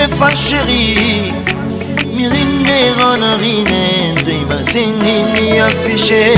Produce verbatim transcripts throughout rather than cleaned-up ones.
ne fa chérie mirine ronarine de masini ni affiché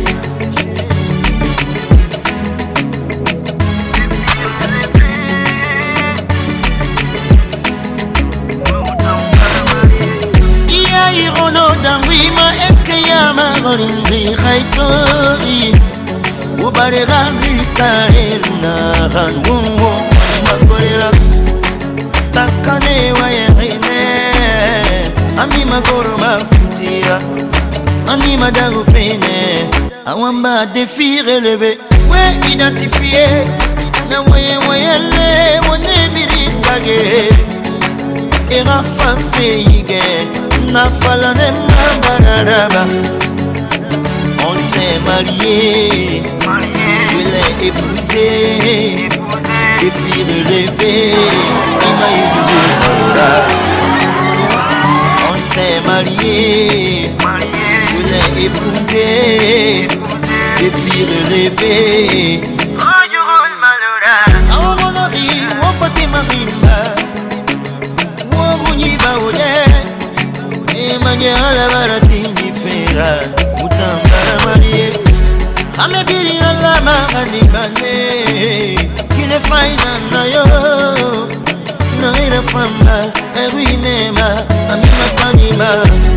ya irono dangwima eske ya magorinri khaitori ubare gandita eluna ganwo makorera takane wayene ami magoro mafutia ami madago fene awamba défi relevé we identifié na waye wayele wone biritage era fa feyige na falane mabaraba. On s'est marié, je l'ai épousé, défi relevé, il m'a eu du malheur. On s'est marié, je l'ai épousé, défi relevé. Oh, you roll malheur. Oh, mon ami, on va te marimba, on va y baouler, et manière la baratine fera. Mutambara marié, ame biri ala magani bane, kile faina na yo, na ina famba, ewi nema, ami makanima,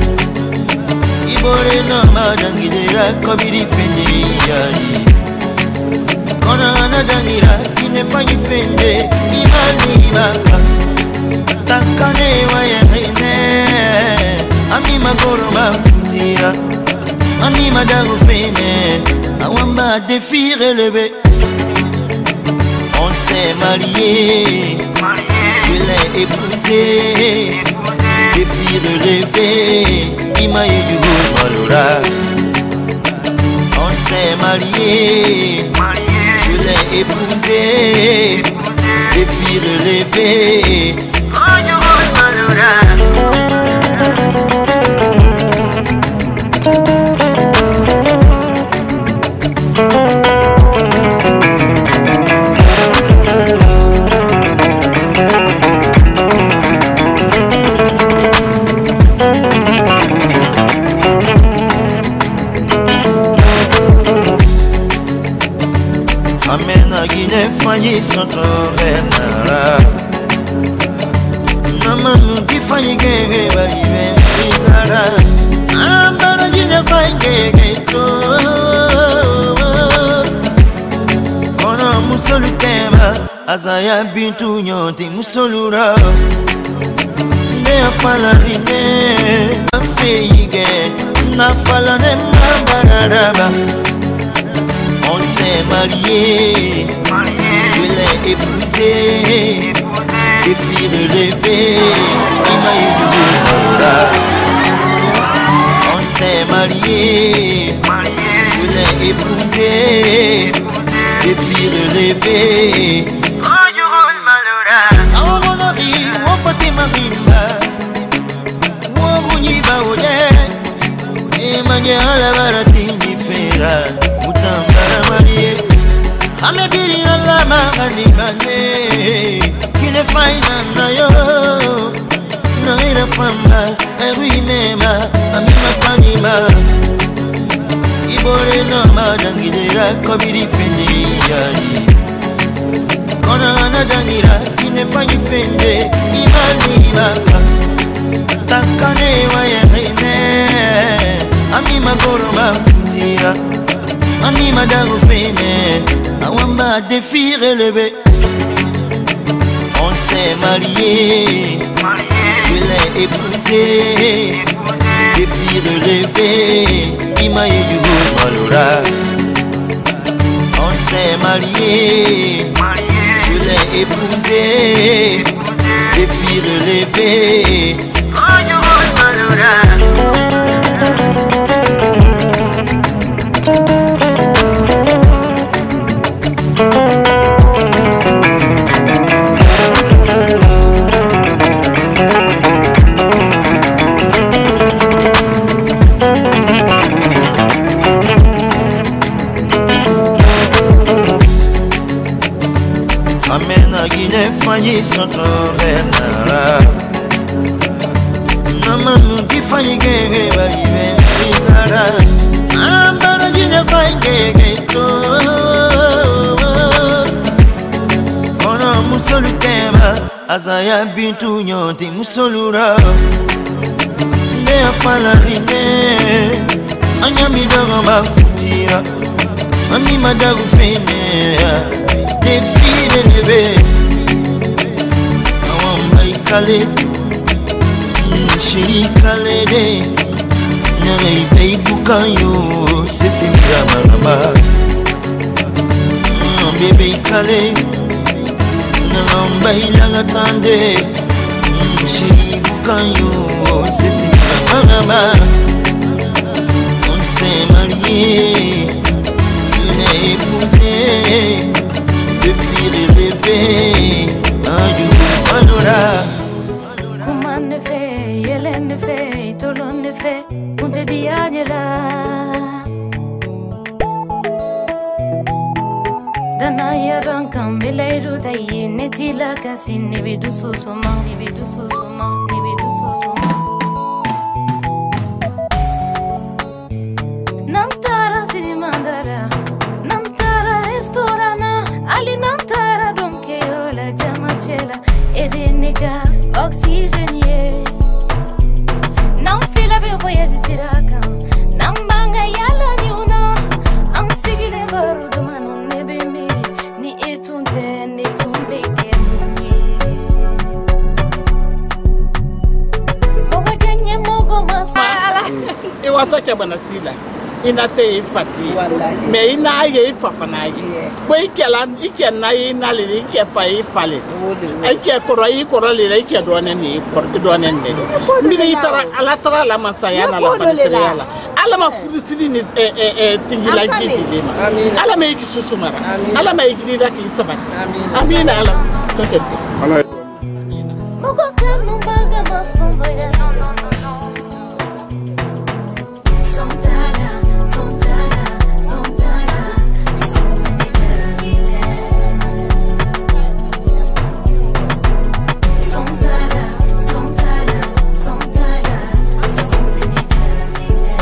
ibore no madangira kabiri fende yari, kona ana dangira kine fanyi fende, imani baka, takane wayene, ami magoro mafutia. Ami madago fene, awamba défi relevé. On s'est marié, je l'ai épousé, défi relevé, il m'a eu du malheur. On s'est marié, je l'ai épousé, défi relevé. Oh, you malheur. Amena Guinée fanyi soto renara Namanu ki fanyi gege balibe inara Ambala Guinée fanyi gege to Kono musolu tema Azaya bintu nyoti musolura Ne afala rime Afeyige Nafala ne mabararaba. On s'est marié, je l'ai épousé, défi relevé, il m'a eu du malheur. On s'est marié, je l'ai épousé, défi relevé. Oh, you roll malheur. Oh, mon ami, on va te marimba, on va y baouler, et manière la baratine fera. Mutambara marié, ame biri ala magani bane, kile faina na yo, na ina famba, ewi nema, ami makanima, ibore no madangidera kabiri fende yari, kona ana dangira, kine fanyi fende, imani baka, takane wayene, ami magoro mafutia. Ami madago fene, awamba défi relevé. On s'est marié, je l'ai épousé, défi relevé, il m'a eu du malheur. On s'est marié, je l'ai épousé, défi relevé. Oh, you malheur. Amena Guinée fanyi soto renara Mama kifanyi gege baby inara ambana jinya fange geto Ona musolu tema azaya bintu nyoti musolura Ne afala rine Anya mi dogo bafutira Mami madagu fene Define nebe Awamba ikale Shiri kale de Nana ite bukanyo Sisi mira maraba Bebe ikale Nalamba ilanga tande Shiri bukanyo Sisi mira maraba On s'est marié Je l'ai épousé De fil élevé Un jour manora Comment ne fait, Yélène ne fait, Tolon ne fait, on te dit Agnella. Danaya rankam, Belairu tayi, Netila Cassin, Nebedu Sosoma, Nebedu Sosoma, Nebedu Sosoma. Nantara Sinimandara, Nantara Restorana, Ali Nantara Donkeola, Jamachela, Edenega. Oxygénier Nam fila be voyage siraka Nam banga yala niuna Am sigile baru dumano nebe miri Ni etunte ni tumbe kemye Mogo janye mogo masa Iwa toke bana sila Ina te ifati Me ina ye ifafana ye Bo ikela ike na ye ina lili ike fa ifale Ike koro yi koro lili ike doane ni doane ni Mini itara ala tara la masaya na la fanisere ala Ala ma fudusiri ni tingila gidi lima Ala me iki sushumara Ala me iki da ki sabati Amina ala toke Mogo kanu baga masondoya No no no no Sontara Sontara Sontara Sontene jaramile Sontara Sontara Sontara Sontene jaramile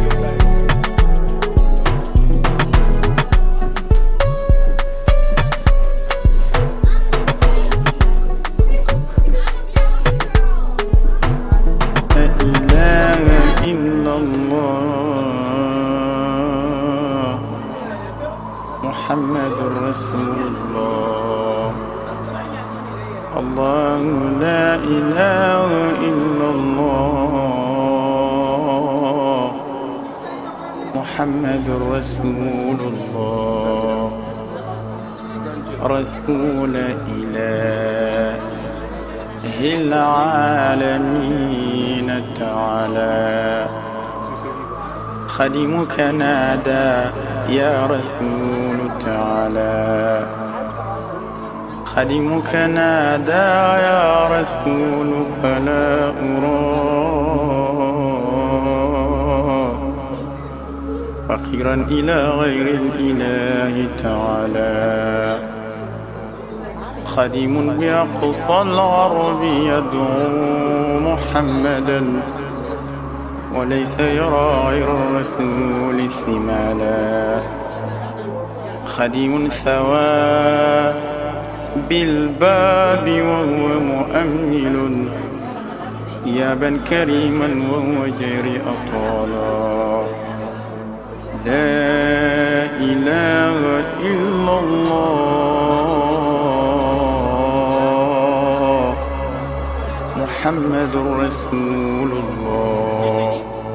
محمد رسول الله الله لا إله إلا الله محمد رسول الله رسول إله العالمين تعالى خدمك نادى يا رسول تعالى خدمك نادى يا رسول فلا أرى فقيرا إلى غير الإله تعالى خديم بأقصى الغرب يدعو محمدا وليس يرى غير الرسول ثمالا خديم ثوى بالباب وهو مؤمل يابا كريما وهو جري أطالا لا إله إلا الله محمد رسول الله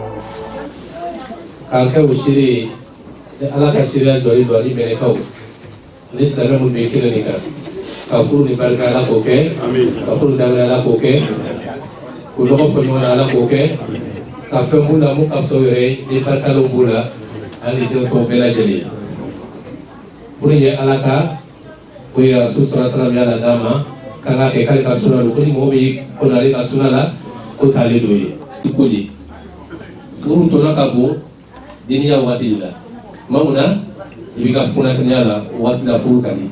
Kakak usiri, ala kasihnya dua dua ini mereka. Ini sekarang membuat nikah. Kafur ni berkala koke, kafur dah ala koke, kulo kau penyuara ala koke, kafur mula mu kafsoire di berkala bula, ali itu kau bela jadi. Puriye ala ka, puya susra salam ya nama, kakak kekali kasuna lukuni mobi konari kasuna la, kau tali doi, ikudi. Urut orang kabu. Dunia watila, mauna ibika funa kenyala watila furu kali.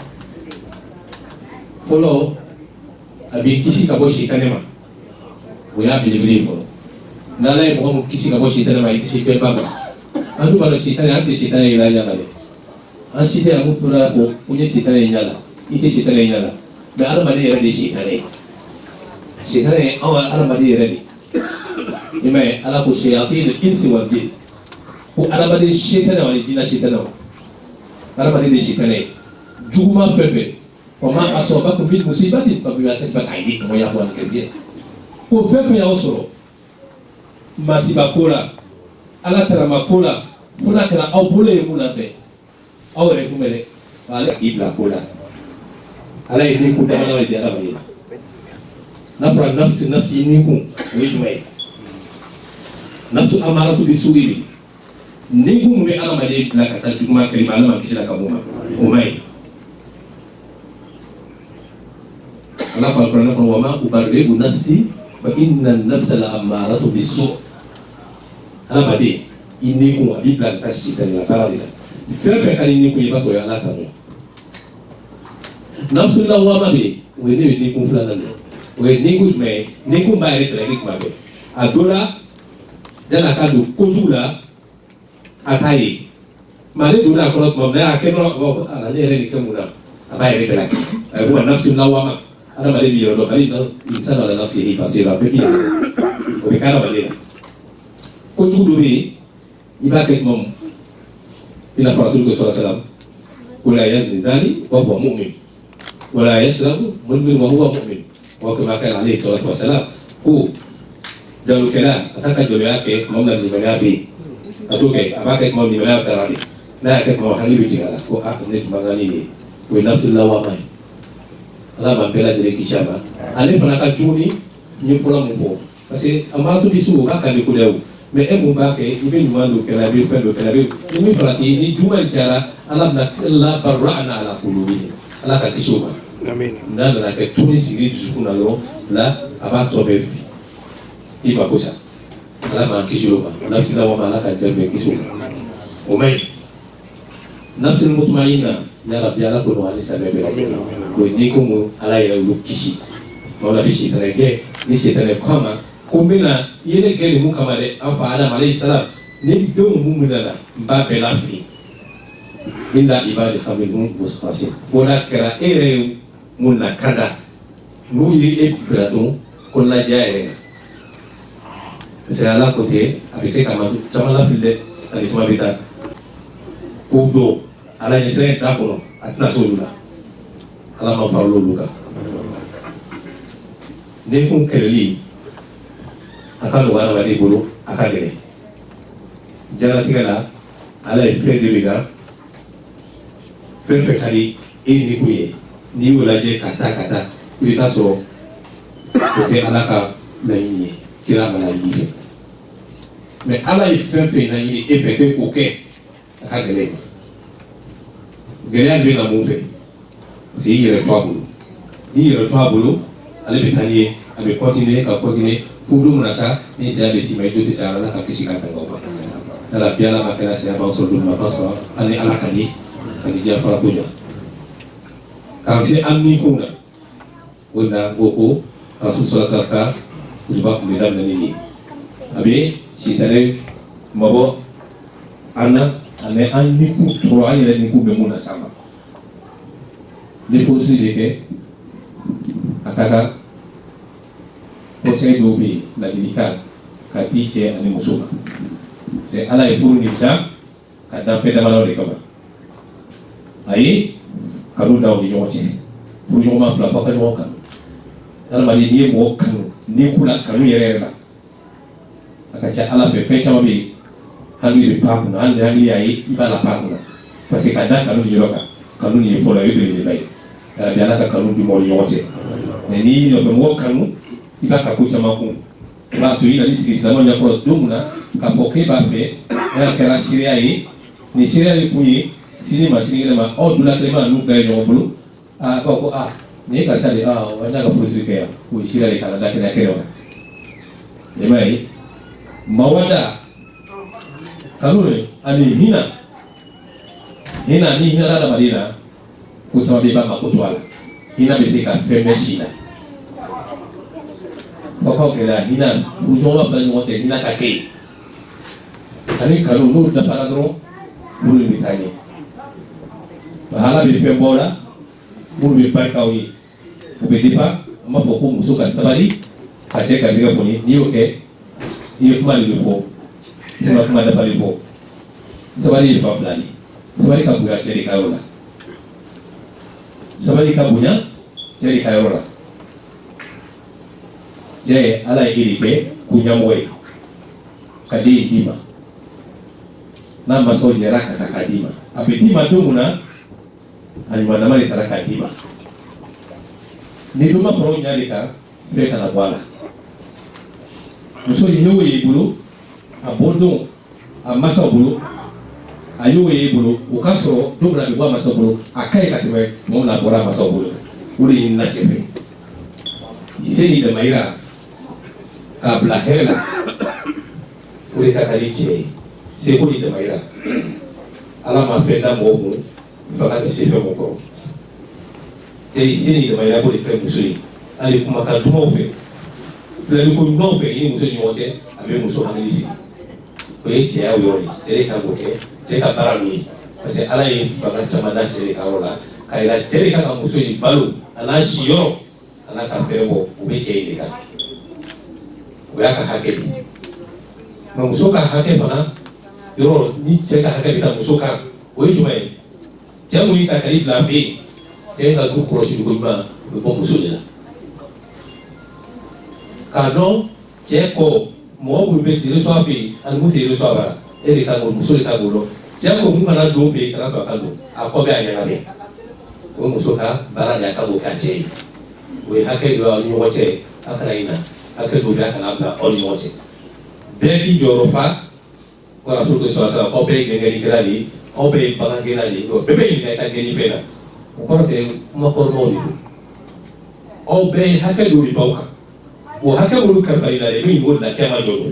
Follow abi kisi kabo shikanema, o y'a belebele fɔlɔ n'ala ye mɔgɔ mun kisi ka bɔ sitanɛ ma i kisi fɛnba ma an dun b'a dɔn sitanɛ an tɛ sitanɛ ye ɲɛ la dɛ an si tɛ yan mun fɔra ko ko n ye sitanɛ ye ɲɛ la i tɛ sitanɛ ye ɲɛ la mɛ adamaden yɛrɛ de ye sitanɛ ye sitanɛ ye anw ka adamaden yɛrɛ de i m'a ye ala ko shayatin insi wal jin ko adamaden sitanɛ wali jinɛ sitanɛ wa adamaden de ye sitanɛ ye juguman fɛn fɛn wa ma asabakum min musibatin fa bima kasabat aydikum wa ya'fu an kathir ko fɛn fɛn y'aw sɔrɔ masiba ko la ala tarama ko la fo n'a kɛra aw bolo ye mun na fɛ aw yɛrɛ kun bɛ dɛ ale k'i bila ko la ala ye ni kun dama de di adamaden ma n'a fɔra nafsi nafsi ni kun o ye jumɛn ye nafsu amaratu bi su'i ni kun bɛ adamaden bila ka taa juguman kɛ ma ala ma kisi la ka bɔ ma o ma ɲi ala ko alquran ko wa ma ubarri'u nafsi fa inna an-nafsa la amaratu bi su' adamaden i ni kun a b'i bila ka taa sitanɛ la baara de la fɛn fɛn ka di ni kun i b'a sɔrɔ ala ta n'o nafsu lawama bɛ yen o ye ne ye ni kun filanan de o ye ni kun jumɛn ye ni kun b'a yɛrɛ tiraki tuma bɛɛ a dɔ la yan'a ka don kojugu la a t'a ye maa ne donna a kɔnɔ tuma min na a kɛ dɔrɔn a b'a fɔ ala ne yɛrɛ de kɛ mun na a b'a yɛrɛ tiraki a bɛ fɔ nafsu lawama adamaden bɛ yɔrɔ dɔn hali insan ala nafsi yi parce que a bɛɛ b'i yɛrɛ o bɛ kɛ adamaden na kojugu dɔ bɛ yen i b'a kɛ tuma min i n'a fɔ rasul sɔrɔ salam wala yazni zani wa huwa mu'min wala yashrabu mudmin wa huwa mu'min wa kama kana alayhi salatu wassalam ko jalukɛla a t'a ka jɔnya kɛ tuma min na limaniya bɛ yen a t'o kɛ a b'a kɛ tuma min limaniya taara de n'a y'a kɛ tuma min hakili bɛ jigin a la ko a ne tun man kan nin ye o ye nafsu lawama ye ala b'an bɛɛ lajɛlen kisi a ma ale fana ka jugu ni n ye fɔlɔ mun fɔ parce que a m'a to di su o b'a kan de ko dɛ o mais e mun b'a kɛ i bɛ ɲuman dɔ kɛra i bɛ fɛn dɔ kɛra i bɛ ni min farati ni juguman cayara ala bɛna la barra'na ala qulubihim ala ka kisi o ma n'a nana kɛ tuni sigi dusukun na dɔrɔn la a b'a tɔ bɛɛ fili i ma ko sa ala m'an kisi o ma nafsi lawama ala ka jɛ bɛɛ kisi o ma o ma ɲi nafsi mutmainna ya rabbi ala ko nɔgɔya ni sɛbɛn bɛɛ lajɛlen o ye ni ko mun ala yɛrɛ y'olu kisi o la bɛ sitanɛ gɛn ni sitanɛ ko a ma ko n bɛna i ye ne gɛn nin mun kama dɛ an fa Adam alayhi salam ni denw mun min nana n b'a bɛɛ lafili illa ibadi hamidun mustaqim fo n'a kɛra e yɛrɛ ye mun na kada n'u ye e bila dɔn ko ladiya yɛrɛ la parce que ala ko tɛ a bɛ se ka ma caman lafili dɛ ani tuma bɛ taa ko dɔw ala ɲɛ sira da kɔnɔ a tɛna se olu la ala ma fara olu kan ne kun kɛlɛli a ka nɔgɔ adamaden bolo a ka gɛlɛn diɲɛlatigɛ la ala ye fɛn de bɛ kan fɛn fɛn ka di e ni kun ye n'i y'o lajɛ ka taa ka taa i bɛ taa sɔrɔ o tɛ ala ka laɲini ye kira ma laɲini fɛ mais ala ye fɛn fɛn laɲini e fɛ k'o kɛ a ka gɛlɛn gɛlɛya bɛ na mun fɛ parce que i yɛrɛ to a bolo n'i yɛrɛ to a bolo ale bɛ taa n'i ye a bɛ continuer ka continuer fo don min na sa ni saya bɛ s'i ma i jo tɛ se ala ka kisi ka tɛmɛ o ma ala bi ala ma kɛra saya b'aw sɔrɔ don min na k'a sɔrɔ ani ala ka di ka di diɲɛ fara ko ɲɛ k'an se an ni kun na o de la ko ko rasul sɔrɔ sara ka kutuba kun bɛ daminɛ ni nin ye a bɛ sitanɛ mabɔ an na ani an ni kun tɔɔrɔ an yɛrɛ ni kun bɛ mun na s'a ma ni fosi de kɛ a ka kan conseil dɔw bɛ yen ladilikan ka di cɛ ani muso ma c'est ala ye furu ni diya ka dan fɛn damadɔ de kama ayi kanu d'aw ni ɲɔgɔn cɛ furu ɲɔgɔnma fila fɔ ka ɲɔgɔn kanu adamaden n'i ye mɔgɔ kanu n'i k'u la kanu yɛrɛ yɛrɛ la a ka ca ala fɛ fɛn caman bɛ yen hakili bɛ pan kunna hali ni hakili y'a ye i b'a la pan kunna parce que ka da kanu ni yɔrɔ kan kanu nin ye fɔlɔ ye o ye belebeleba ye bi ala ka kanu di mɔgɔw ni ɲɔgɔn cɛ mais n'i nɔfɛ mɔgɔ kanu i b'a ka ko caman kun i b'a to i nali sigi silamɛw ɲɛkɔrɔ don min na k'a fɔ k'e b'a fɛ n'a kɛra seereya ye nin seereya de kun ye sini ma sini kɛnɛ ma aw donna kelen ma n'u fɛ ɲɔgɔn bolo aa b'a ko aa nin ye karisa de aa wa n'a ka furusiri kɛ yan o ye seereya de k'a la da kɛnɛya kɛnɛ ma i m'a ye mawada kanu de ani hinɛ hinɛ ni hinɛ adamaden na ko caman bɛ yen i b'a mako to a la hinɛ bɛ se ka fɛn bɛɛ si la papa ke la hina fujo wa ba nyote hina ka ke ani kanu no da paradro bulu mi tanye bahala bi fe bola bulu bi pa kawi ubedipa ama foko musuka sabari ate katika kuni niyo ke niyo kuma lilifo kuma kuma da palifo sabari ilfa fulani sabari kabuya cheri karola sabari kabunya cheri karola je ala ilipe kunyamwe kadi dima na maso jera kata kadima abidima dumuna alimana mali taraka dima ni duma pro nyalika beka na bwala muso yiwe yibulu abodo amasa bulu ayo yibulu ukaso dubla bibwa masa bulu akai katiwe mona bora masa bulu uri inna chefe iseni de maira kabla hela uri kakaliche sekuli de maira ala mafenda momu fakati sefe moko te iseni de maira ko de musuli ali kuma ka duma fe flani ko duma fe ini muso nyote abe muso hanisi ko ye je awo yori tere ka boke te ka barami parce que ala yi baka chamada tere ka rola kaira tere ka muso yi balu ana shiyoro ana ka ferebo ube je ile ka uya ka hakeli no muso ka hake bana yoro ni tere ka hake bita muso ka oyi jumae jamu ni ka kali bla fe tere ka du kroshi ko ba ko muso ni la kado cheko mo bu be sire so afi an mu te so abara e de ka go muso de ka go lo cheko mu kana do fe kana ka ka do akobe anya na be o muso ka bara ya ka go ka che we hake do ni wote akara ina hake do ya kana ba on ni wote be ki joro fa ko rasul ko so sa obe ngeni kirali obe balangirali o bebe ni ka ngeni pena ko te mo ko mo ni obe hake do ri bauka o hake bulu karfari la remi ngol na kema jodo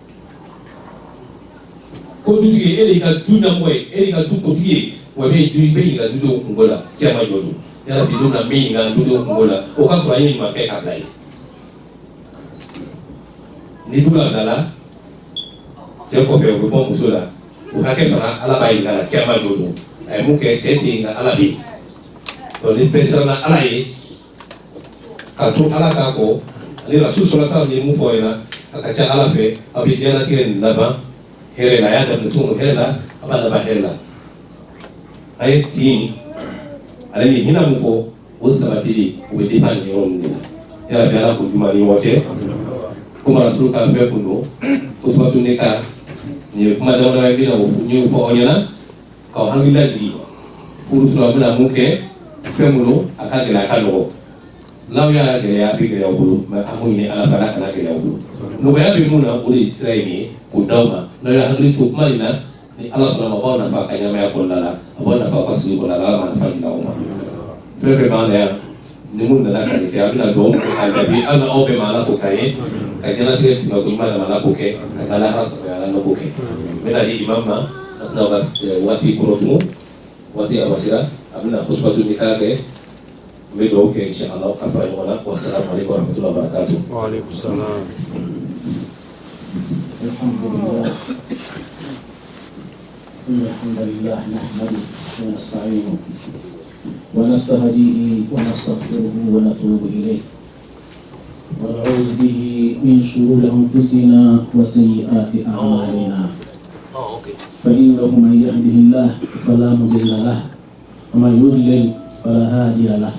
ko duti ele ka tuna moy ele ka tu kotie wa be du be nga dudo ngola kema jodo yala bidu na me nga dudo ngola o ka so ayi ma ke ka dai ni dula dala je ko fe ko bon musula o hake fara ala bai nga kema jodo ay mu ke te nga ala bi to ni pesa na ala yi ka tu ala ka ko ni rasul sallallahu alaihi wasallam ni mu foyna akacha ala fe abi jana tiren laba here la ya da mutum here la aba laba here la ay tin ala ni hina mu ko usabati we de pan ni on ni ya bi ala ko juma ni wote kuma rasul ka be ko no ko to to ne ka ni kuma da wala bi na ni ko onyana ka alhamdulillah ji furu sura bana mu ke fe mu no aka gela ka no law ya de ya bi gele bulu ma amu ni ala fara kana gele bulu no ba ya bi mu na uri israeli ni ko dawma no ya hangri to malina ni ala subhanahu wa ta'ala fa kanya ma ko lala abona fa pasu ko lala ma fa dina uma pepe ba ne ni mu na ka ni ya bi na do ko ka bi ana obe ma la ko kai ka jana tire ko ko ma la ko ke ka la ha so ya la ko ke mena di imam ma na ba wati ko no wati abasira abuna khutba tu nikah ke Bedo ke insyaallah kafara wala wassalamualaikum warahmatullahi wabarakatuh. Waalaikumsalam. Alhamdulillah. Alhamdulillah nahmaduhu wa nasta'inuhu wa nastahdihi wa nastaghfiruhu wa natubu ilayh. Wa na'udzu bihi min shururi anfusina wa sayyiati a'malina. Oh, okay. Fa innahu man yahdihillahu fala mudilla lahu wa man yudlil fala hadiya lahu.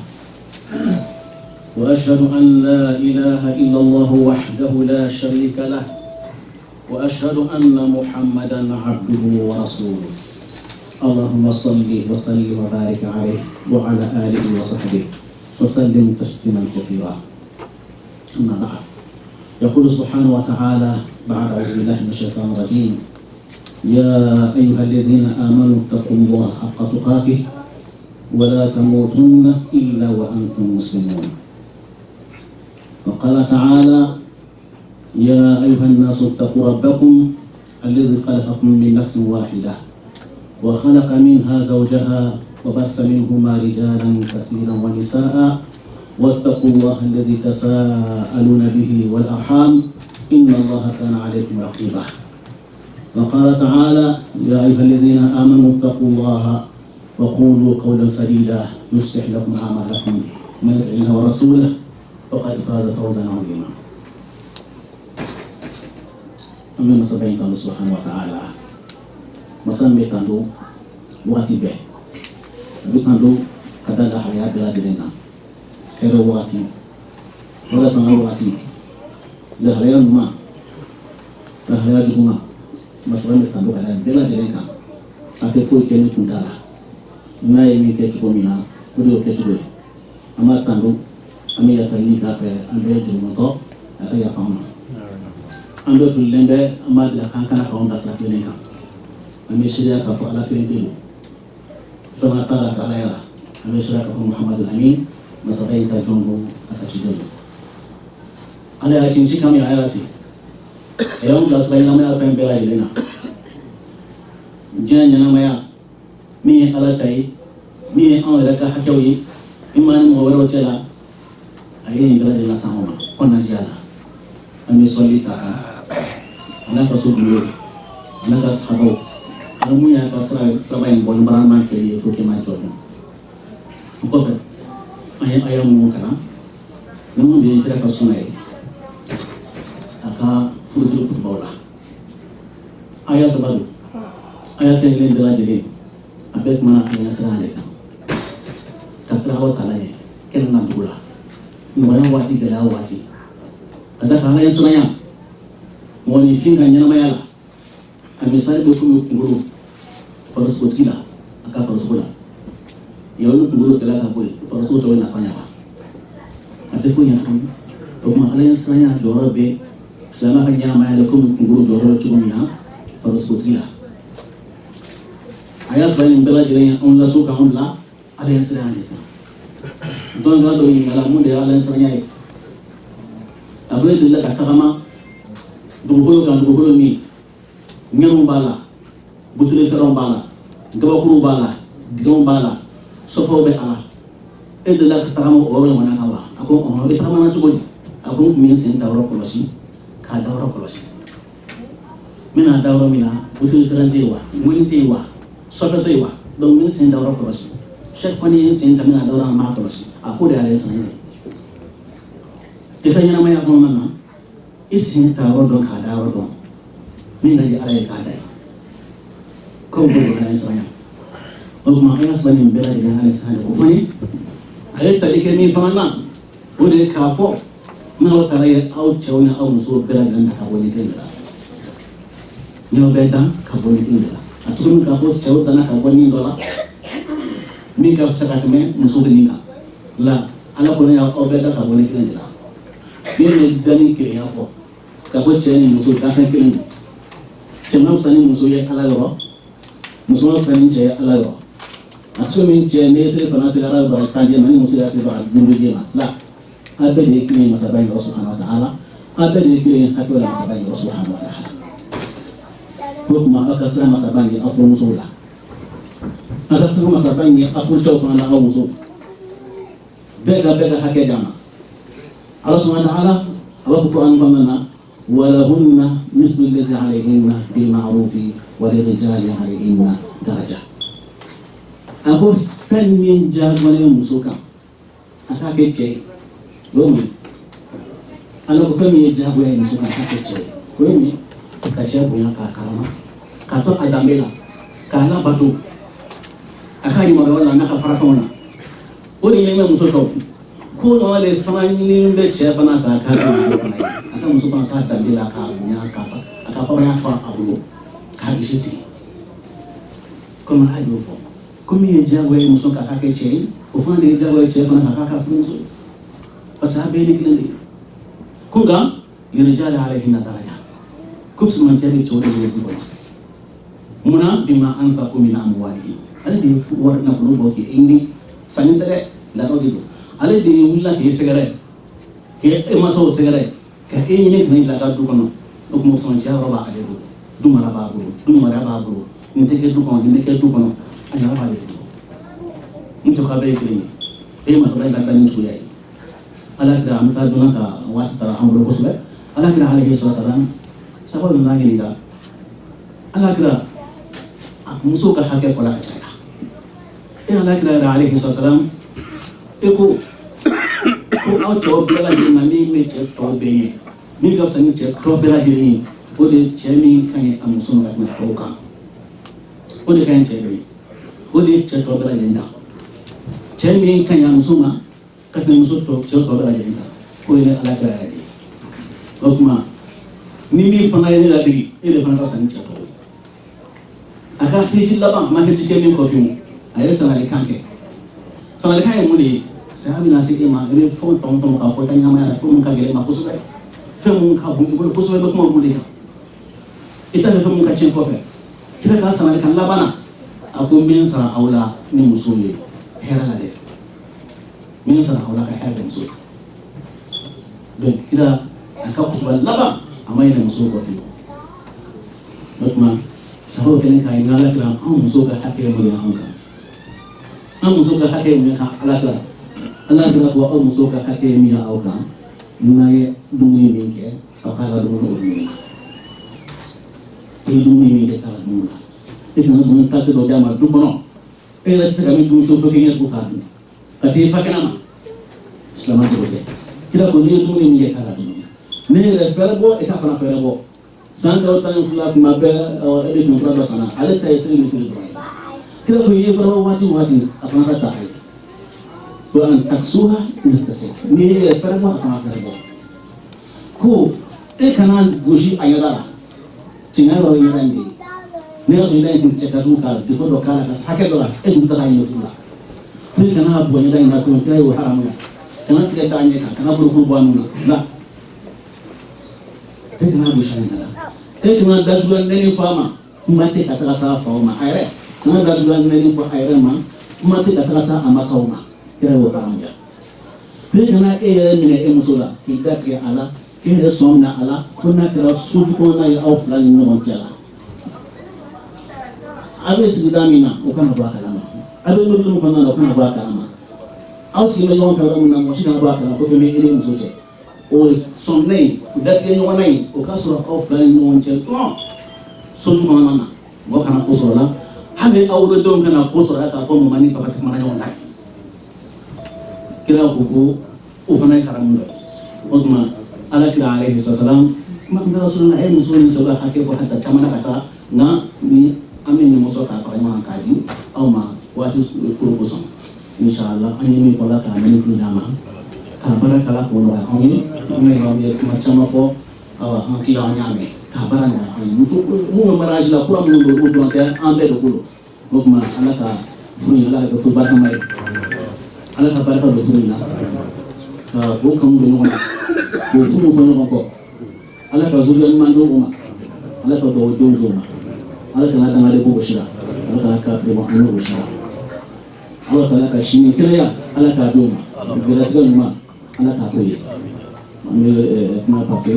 وأشهد أن لا إله إلا الله وحده لا شريك له وأشهد أن محمدا عبده ورسوله اللهم صل وسلم وبارك عليه وعلى آله وصحبه وسلم تسليما كثيرا أما بعد يقول سبحانه وتعالى بعد أعوذ بالله من الشيطان الرجيم يا أيها الذين آمنوا اتقوا الله حق تقاته ولا تموتن إلا وأنتم مسلمون وقال تعالى يا أيها الناس اتقوا ربكم الذي خلقكم من نفس واحدة وخلق منها زوجها وبث منهما رجالا كثيرا ونساء واتقوا الله الذي تساءلون به والأرحام إن الله كان عليكم رقيبا. وقال تعالى يا أيها الذين آمنوا اتقوا الله وقولوا قولا سديدا يصلح لكم أعمالكم ومن يطع الله ورسوله فقد فاز فوزا عظيما. أمين سبحانه الله سبحانه وتعالى مسان بيتاندو واتي به بيتاندو كذا لا حياة بلا دينا كذا واتي ولا تنو واتي لا حياة ما لا حياة جمعة مسان بيتاندو كذا بلا دينا أتفوي كني كندارا ناي مي كتشو مينا كودو كتشو أما تاندو أمي يتاني كافة أمي جمعة تو أكيا فاهمة ando fulembe amadi akankana kaonda sakilenga ameshiria kafu ala pendelo fana tala kalaya ameshiria kafu Muhammad al-Amin masabai ta jongo akachidelo ala ya chinchi kama ya ayasi eyon das bayna ma fa mbela ilena janya na maya mi ala tai mi an la ka hakawi imani mo waro chela ayi ngala de la sama konna jala amesoli ta anaka subuyo anaka sahabo alamu ya kasra saba yang bon barama keli foke ma jodo ko fe ay ayam mo kana namu be kira ka sunay aka furusul kubawla aya sabadu aya kan len dala jeli abek mana aya sala ka kasra wa talaye ken na dula no wala wati dala wati kada ka aya sala moni finga nyana mayala amisali be fumi nguru farasko tila aka farasko la yolo nguru tela ka boy farasko to na fanya ba ate funya kan to ma ala sanya joro be sama kan nyana mayala ko nguru joro to mina farasko tila aya sanya bela jere on la suka on la ala sanya don ga do ni mala munde ala sanya abu de la katama dugukolo kan dugukolo mi ngenu bala butule feron bala gabakuru bala don bala sofo be ala e de la katama oro mana kawa ako on be tama na tugodi ako mi sen dawro kolosi ka dawro kolosi mina dawro mina butule feron tewa ngoni tewa sofo tewa don mi sen dawro kolosi chaque fois ni sen tamina dawra ma kolosi ako de ala sen ne te kanyana maya ko mana isin taro don kada don min da ya alai kada ko ko na isanya o ma ya sani bela da alai sani ko fani ayi talike mi fana o de ka fo na o tare au chawna au muso bela da ka woni kinda ni o beta ka woni kinda atun ka fo chaw da ka woni dola mi ka saka me muso kinda la ala ko ne o beta ka woni kinda ni dani ke ya fo ka ko cheni muso ka kan kilin chemna sani muso ya ala ro muso sani che ala ro atso min che ne se fana se ara ba ka je mani muso ya se ba zuru je na la abe ne kini masabai Allah subhanahu wa ta'ala abe ne kini hakwa masabai Allah subhanahu wa ta'ala ko kuma aka sa masabai afu muso la aka sa masabai afu chaw fana ha muso bega bega hake jama Allah subhanahu wa ta'ala Allah Quran famana ولهن مثل الذي عليهن بالمعروف وللرجال عليهن درجة. أقول فن من جاب ولا مسوكا. أكاك شيء. رومي. أنا أقول فن من جاب ولا مسوكا أكاك شيء. رومي. كشيء بيا كارما. كاتو أداميلا. كالا باتو. أكاي مرة ولا نك فرافونا. أولي يوم مسوكا. كل ولا فنان ينبه شيء فنا كاكا مسوكا. Aka muso kan ka dabila ka nya ka aka fara ka abulo ka ishisi kuma ayo fo kuma ye jawe muso ka ka ke che o fa de jawe che fa ka ka fu muso pasabe ni kilende kunga yirjala alaihi daraja kubs man tare chode de ko muna bima anfaqu min amwalihi ale de war na fu bo ki indi sanitare la to dido ale de wulla ke segare ke e maso segare ka e ni ne la ga du kono donc mo son ci roba ale ru du mara ba ru du mara ba ru ni te ke du kono ni ke du kono ana ba le du ni to ka be ke ni e ma so la ga ni tu yayi ala kira am ka duna ka wata tara amro kusbe ala kira alayhi salam sababu nangi ni da ala kira muso ka hakɛ fɔla ka caya e ala kira alayhi salam e ko ko aw cɛw bɛɛ lajɛlen na min bɛ cɛ tɔw bɛɛ ye min ka fisa ni cɛ tɔw bɛɛ lajɛlen ye o de cɛ min ka ɲi a muso ma ka tɛmɛ tɔw kan o de ka ɲi cɛ bɛɛ ye o de ye cɛ tɔw bɛɛ lajɛlen kan cɛ min ka ɲi a muso ma ka tɛmɛ muso tɔw cɛ tɔw bɛɛ lajɛlen kan o de ye ala kira yɛrɛ ye o tuma ni min fana ye ne ladege e de fana ka fisa ni cɛ tɔw ye a ka hiji laban a ma hiji kɛ min kɔfɛ a ye sanalikan kɛ sanalikan ye mun de ye saya bɛna se e ma i bɛ fɛnw tɔn tɔn k'a fɔ i ka ɲɛnamaya la fɛn mun ka gɛlɛn i ma kosɛbɛ fɛn mun ka bon i bolo kosɛbɛ i bɛ kuma olu de kan i t'a fɛ fɛn mun ka tiɲɛ kɔfɛ kira ka sanalikan laban na a ko n bɛ n sara aw la ni muso ye hɛrɛ la dɛ n bɛ n sara aw la ka hɛrɛ kɛ muso donc kira a ka kutuba laban a ma yɛlɛ muso kɔfɛ o tuma sababu kɛlen k'a ye n ala kira anw muso ka hakɛ mun ye anw kan an muso ka hakɛ mun ye kan ala kira ala kira ko aw muso ka hakɛ min ye aw kan n'a ye dumuni min kɛ aw k'a ka dumuni o dumuni na e ye dumuni min kɛ k'a ka dumuni na e kana dumuni k'a dɔ d'a ma du kɔnɔ e yɛrɛ tɛ se ka min dumuni fɛn fɛn kɛ ɲɛ ko k'a dun ka t'i fa kɛnɛ ma silamɛ t'o kɛ kira ko n'i ye dumuni min kɛ k'a ka dumuni ne yɛrɛ fɛɛrɛ bɔ e ka fana fɛɛrɛ bɔ san kalo tan ni fila tuma bɛɛ e de tun fura dɔ sanna ale ta ye seli misiri dɔrɔn ye kira ko i ye fura waati o waati a fana ka taa a ye ko an takisuha ni tase n'i ye yɛrɛ fɛɛrɛ bɔ a fana fɛɛrɛ bɔ ko e kana gosi a yɛrɛ la tiɲɛ yɔrɔ ye yɛrɛ in de ye ne y'a sɔrɔ yɛrɛ in tun cɛ ka jugu k'a la defo dɔ k'a la ka hakɛ dɔ la e tun tɛ k'a ɲɛ fu la ko e kana bɔ yɛrɛ in na tuguni kira y'o haramu ya kana tigɛ k'a ɲɛ kan kana bolokuru bɔ a nun na la e kana gosi a yɛrɛ la e kana datugu nɛni fɔ a ma kuma tɛ ka taga s'a faw ma a yɛrɛ kana datugu nɛni fɔ a yɛrɛ ma kuma tɛ ka taga s'a a masaw ma kira y'o haramu ya e kana e yɛrɛ minɛ e muso la k'i da tigɛ a la e yɛrɛ sɔn minɛ a la fo n'a kɛra soju kɔnɔna ye aw fila ni ɲɔgɔn cɛ la a bɛ sigida min na o kana bɔ a kalama a bɛ mobili min kɔnɔna na o kana bɔ a kalama aw sigilen bɛ ɲɔgɔn fɛ yɔrɔ min na mɔgɔ si kana bɔ a kalama ko fɛn bɛ e ni muso cɛ o sɔnminɛ in o datigɛ ɲɔgɔnna in o ka sɔrɔ aw fila ni ɲɔgɔn cɛ dɔrɔn soju kɔnɔna na mɔgɔ kana ko sɔrɔ la hali aw wolodenw kana ko sɔrɔ k'a fɔ mama ni papa tɛ kumana ɲɔgɔn na kira ko ko o fana ye haramu dɔ ye o tuma ala kira alayhi salam ma n bɛra sɔrɔ a ye muso ni cɛw ka hakɛ fɔ ka taa caman na ka taa nka ni an bɛ nin muso k'a fara ɲɔgɔn k'a di aw ma waati kuro kosɔn inshallah an ye min fɔ la k'a mɛn tulo d'a ma k'a baara kala k'o nɔgɔya anw ye an ye kuma caman fɔ awa an tila an y'a mɛn k'a baara nɔgɔya anw ye muso mun bɛ mariage la kura minnu don o dɔrɔn tɛ an bɛɛ de bolo o tuma ala ka furu in ala ka kɛ furu barikama ye ala ka barika don furu in na ka o kanu don ɲɔgɔn na k'o furu fɔ ɲɔgɔn kɔ ala ka zuriya ɲuman di o ma ala ka dugawu denw d'o ma ala kana dangaden ko gosi la ala kana kafiri ma an y'o gosi la ala ta'ala ka sini kɛnɛya ala k'a d'o ma gɛrɛsɛgɛ ɲuman ala k'a to ye an bɛ kuma pase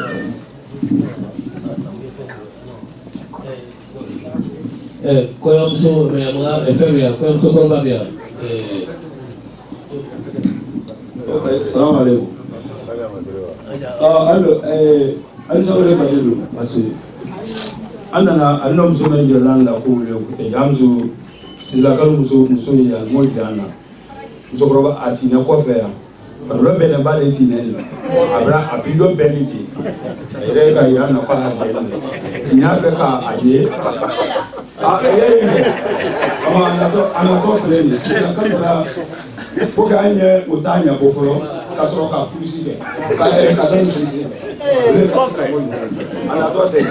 kɔɲɔmuso fɛn bɛ yan kɔɲɔmuso kɔrɔba bɛ yan. Salamu alaikum. Ah, allo, eh, an saurare ba dilo masu. An nana an na muso mai jiran la ko le ko ya muso sila kal muso muso ya mo dana. Muso koroba asina ko fe ya. Ba do be na ba le sina ni. Abra abido beniti. Ere ka ya na ko ha be. Nya be ka aje. Ah, eh. Ama na to ana ko fe ni sila kal ba ko ga anye utanya ko folo. Kasoro ka fusi be ka e ka dan fusi le kontra ana to te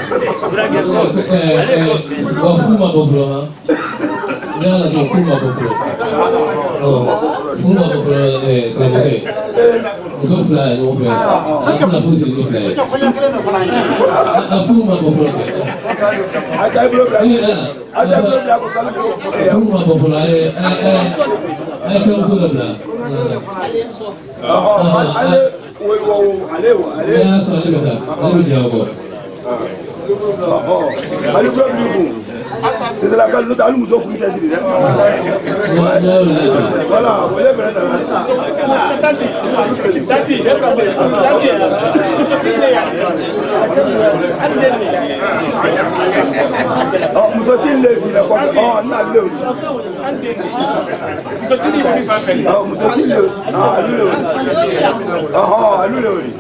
wa fuma bobro ha ne ala to fuma bobro oh fuma bobro eh kremo ke so fly no fe na fusi no fly a fuma bobro aja bro aja bro ya ko sala fuma bobro eh eh eh ko so la bla ale wo wo ale wo ale ya so ale beta ale jawabo ale problem c'est la calme nous allons nous offrir des idées voilà vous voyez oh nous sommes les filles comme oh on a le nous sommes les filles oh nous sommes les ah lui ah ah lui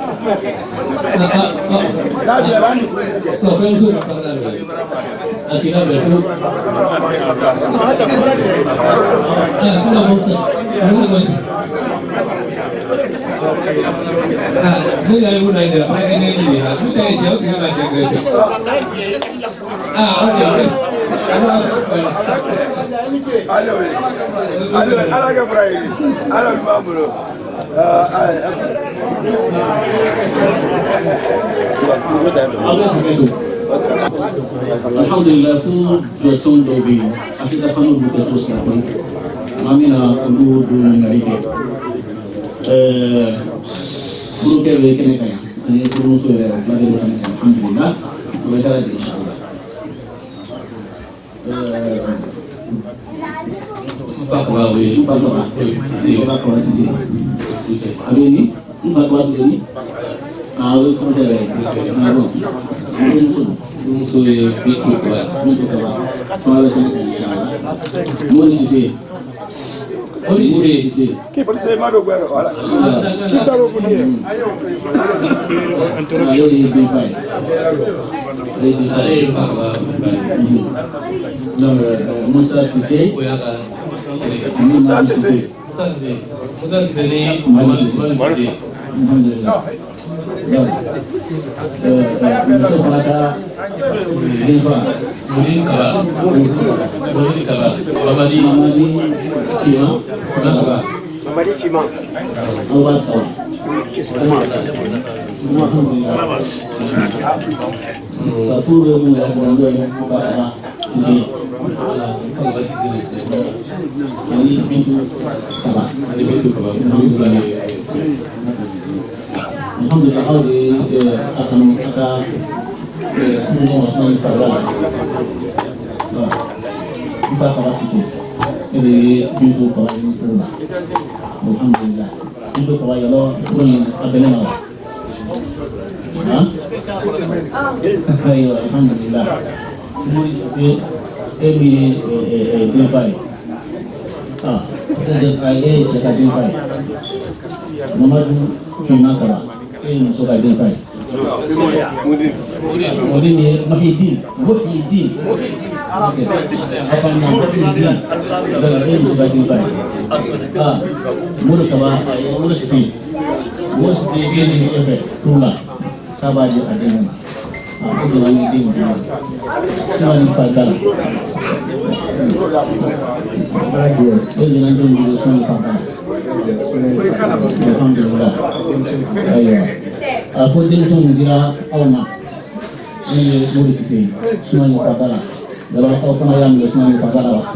là j'ai là so quand tu parles là akina betu ah c'est la moto ah nous y allons là il a pas gagné il a tout est déjà c'est la tête ah ok alors allô allô allô Gabriel allô Mamuro alhamdulillah fu joson dobi afika fanu buka tosi akon mamina ulu du ngarike eh furu kebe kene kaya ani furu so ya bade do kane alhamdulillah wa kala inshallah eh fakwa we fakwa sisi fakwa sisi abeni fakwa sisi ah we ko dere ah bon so ye big ko ba ni ko ba wala ko inshallah mo sisi Oli sisi qui peut se mado gwero voilà qui taro ko nie ayo ye bin fay ay bin fay non Moussa Cissé Moussa Cissé Moussa Cissé Moussa Cissé ni Moussa Cissé alhamdulillah euh Moussa Plata Diva Murin Kaba Murin Kaba Mamadi Mamadi Kima Kaba Mamadi Fima Allah Taala Kafuru mu ya bondo ya Kaba Sisi Kaba Sisi Ani bintu Kaba Ani bintu Kaba Alhamdulillah alhamdulillah awdi akan aka semua Osman Fadal kita Kaba Sisi ini bintu Kaba ini semua alhamdulillah bintu Kaba ya lo pun abene mawa ayo alhamdulillah semua Sisi ini eh Dubai ah ada ay cakap Dubai Mamadu Fima Kaba ini suka Dubai Mudin ni Mahidin Mahidin apa nama Mahidin dan ini suka Dubai ah muda Kaba muda Sisi muda Sisi ini efek tula sabar dia ada nama aku bilang ini semua dipakai Ayo, ini nanti juga semua dipakai alhamdulillah ayo aku langsung mengira awak ini murid Sisi semua dipakai dalam aku pernah yang semua dipakai awak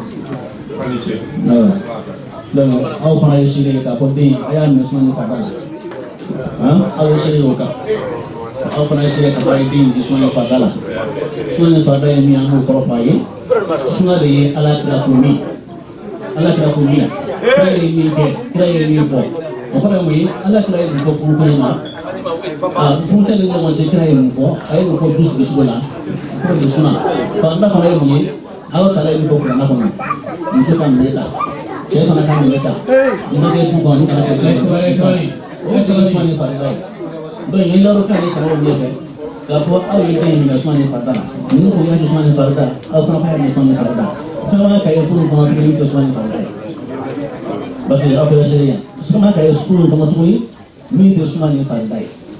ayo dan aku pernah isi kita pun ayam semua dipakai ah aku isi juga aku pernah isi kita pun semua dipakai semua dipakai yang yang profil semua di alat rakumi alat rakumi kira ini ke kira ini fo apa namanya alat kira ini fo fo kena ah fungsi ini macam kira ini fo ayo fo dus di sekolah fo di sana kalau kira ini awak kira ini fo kena apa ni misalkan mereka saya kena kan mereka ini dia bukan kena kena sorry sorry sorry semua ni pada baik dan ini lalu kan ini sama dia kan kalau awak ini ni semua ni pada ini pun yang semua ni pada awak kenapa yang semua ni pada sama kayak pun orang ini semua ni pada basi apa yang saya sama kayak sepuluh teman teman ini itu semua ni pada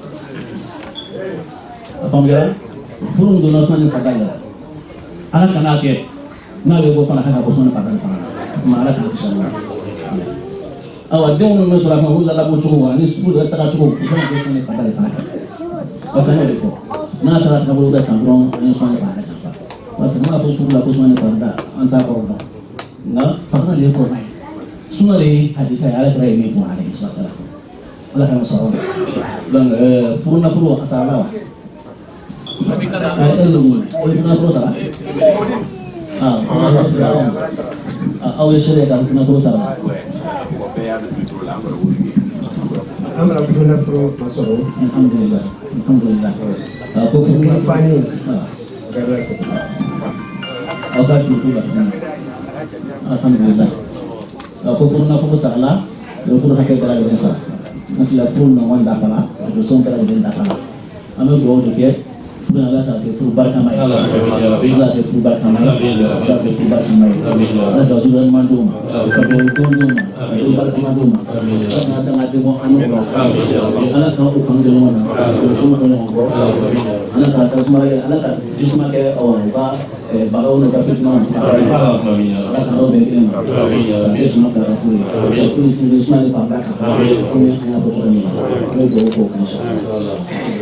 apa mereka sepuluh dolar semua ni pada anak anak ke nak lebih apa nak apa semua ni pada mana kan insyaAllah awak dia orang Muslim orang lalu lalu cukup ni sepuluh tak cukup bukan semua ni pada pasal ni itu na tara kabulu da kambron an so ne ba da ba wasu ma fu la ku so ne ba da an ta ko ba na fa da le ko mai suna le hadisa ya ala kare mi ko alaihi wasallam ala kan so dan furu na furu asala wa tapi kada ai elu ni furu na furu sala ah aw shere kan kuna ko sara amra kuna pro masoro alhamdulillah alhamdulillah ko fu fani aga tu la alhamdulillah ko fu na fu sala do fu hakke dara ga sa na la fu na wanda fala do son kala den da fala ame do do ke fu na la ta ke fu barka mai Allah ke fu barka mai Allah ke fu barka mai Allah do su man dum ko do dum dum do barka ma dum na da ngade mo anu ko Allah ka ko kan de mo na do su ko ko Allah ka ta sma Allah ka jisma ke awan ba bagaw no ka fit non Allah ka do be kin amin ya jisma ka fu ya fu si jisma ni fa baraka amin ko ni na ko ni ko do ko kan sha Allah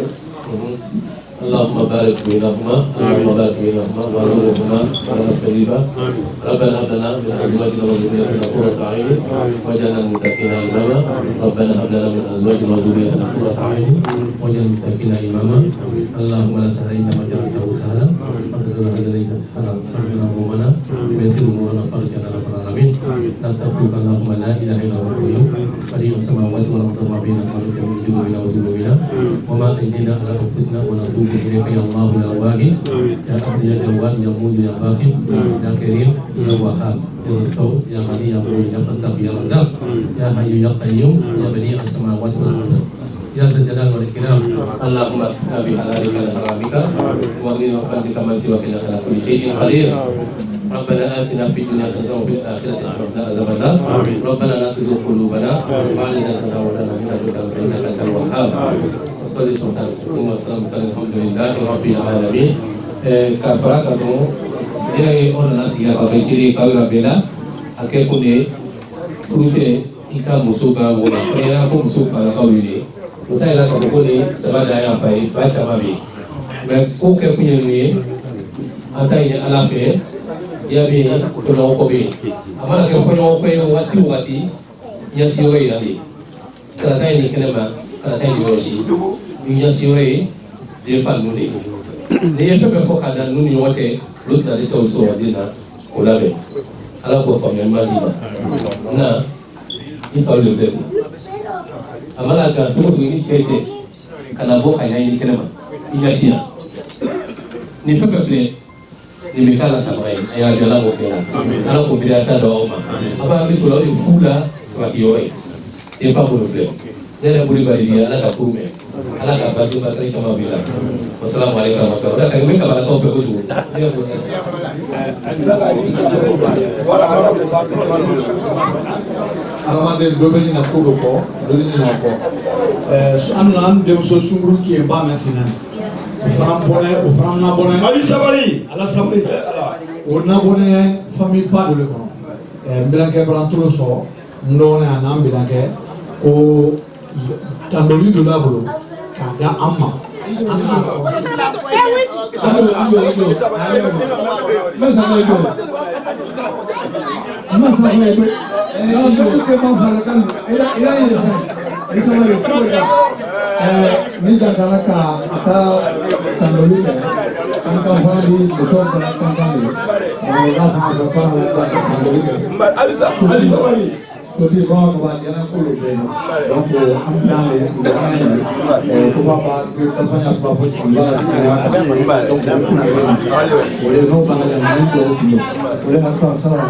اللهم بارك بينهما اللهم بارك بينهما وارزقهما رزقا طيبا ربنا هب لنا من ازواجنا وذرياتنا قرة اعين واجعلنا للمتقين اماما ربنا هب لنا من ازواجنا وذرياتنا قرة اعين واجعلنا للمتقين اماما اللهم لا سهل الا ما جعلته سهلا وانت تجعل ليس سهلا فرجنا همومنا ويسر امورنا فرجنا يا رب العالمين نستغفرك اللهم لا اله الا هو القيوم بديع السماوات والارض وما بينهما من جنوبنا وذنوبنا وما ايدينا على انفسنا ونتوب إليك يا الله يا واحد يا أحد يا جواد يا مولى يا باسم يا كريم يا وهاب يا لطيف يا غني يا مولى يا فتاح يا رزاق يا حي يا قيوم يا بديع السماوات والأرض يا ذا الجلال والإكرام اللهم اكفنا بحلالك وحرامك واغننا بفضلك من سواك إنك على كل شيء قدير ربنا آتنا في الدنيا حسنة وفي الآخرة حسنة وقنا عذاب النار ربنا لا تزغ قلوبنا بعد إذ هديتنا وهب لنا من لدنك إنك أنت الوهاب صلي سبحانك ثم السلام على الحمد لله رب العالمين كفرات أنو إلى أن نسيا كبشري كبيرة بلا أكيكوني كروتي إكا مسوكا ولا فيا كم مسوكا كبيرة وتاي لا كبكوني سبعة يا فاي باتشا مابي بس كوكا كوني أتاي على فيه jabi folo ko be amana ke folo ko wati wati nya siore yali kala tay ni kenema kala tay yoshi nya siore de fa nuni ne yeto be foka dan nuni wote lutna de so so wadina olabe ala ko fa memma diba na ni fa le tete amana ka to ko ni tete kana bo ay ni kenema nya sia ni fa be nimekala samai ya jala mokela ala ko biya ta do ma aba mi ko lo fula sati yoy e pa ko le dele buri bari dia ala ka kume ala ka ba do ba kai kama bila assalamu alaikum warahmatullahi wabarakatuh kai ka ba ko pe ko du ya ko alamande do be na ko ko do ni na ko eh am na am dem so sunguru ki e ba mesina Fram bonne, au fram na bonne. Ali Sabali, ala Sabali. On na bonne famille pas de le con. Eh, bilanke brantulo so, ndone anam bilanke ko tandoli do labolo. Kada amma. Amma. Sabali yo yo. Ma sabali yo. Ma sabali yo. No, yo que va a kan. Era era esa. Esa me recuerda. Eh, mira kalaka ata tandoli kan kan fali besok kan kan fali Allah sama bapa tandoli kan Alisa Alisa Sabali jadi bawa kebahagiaan aku lebih donc amna eh ko baba kita banyak sebab Allah boleh no banyak itu boleh apa salam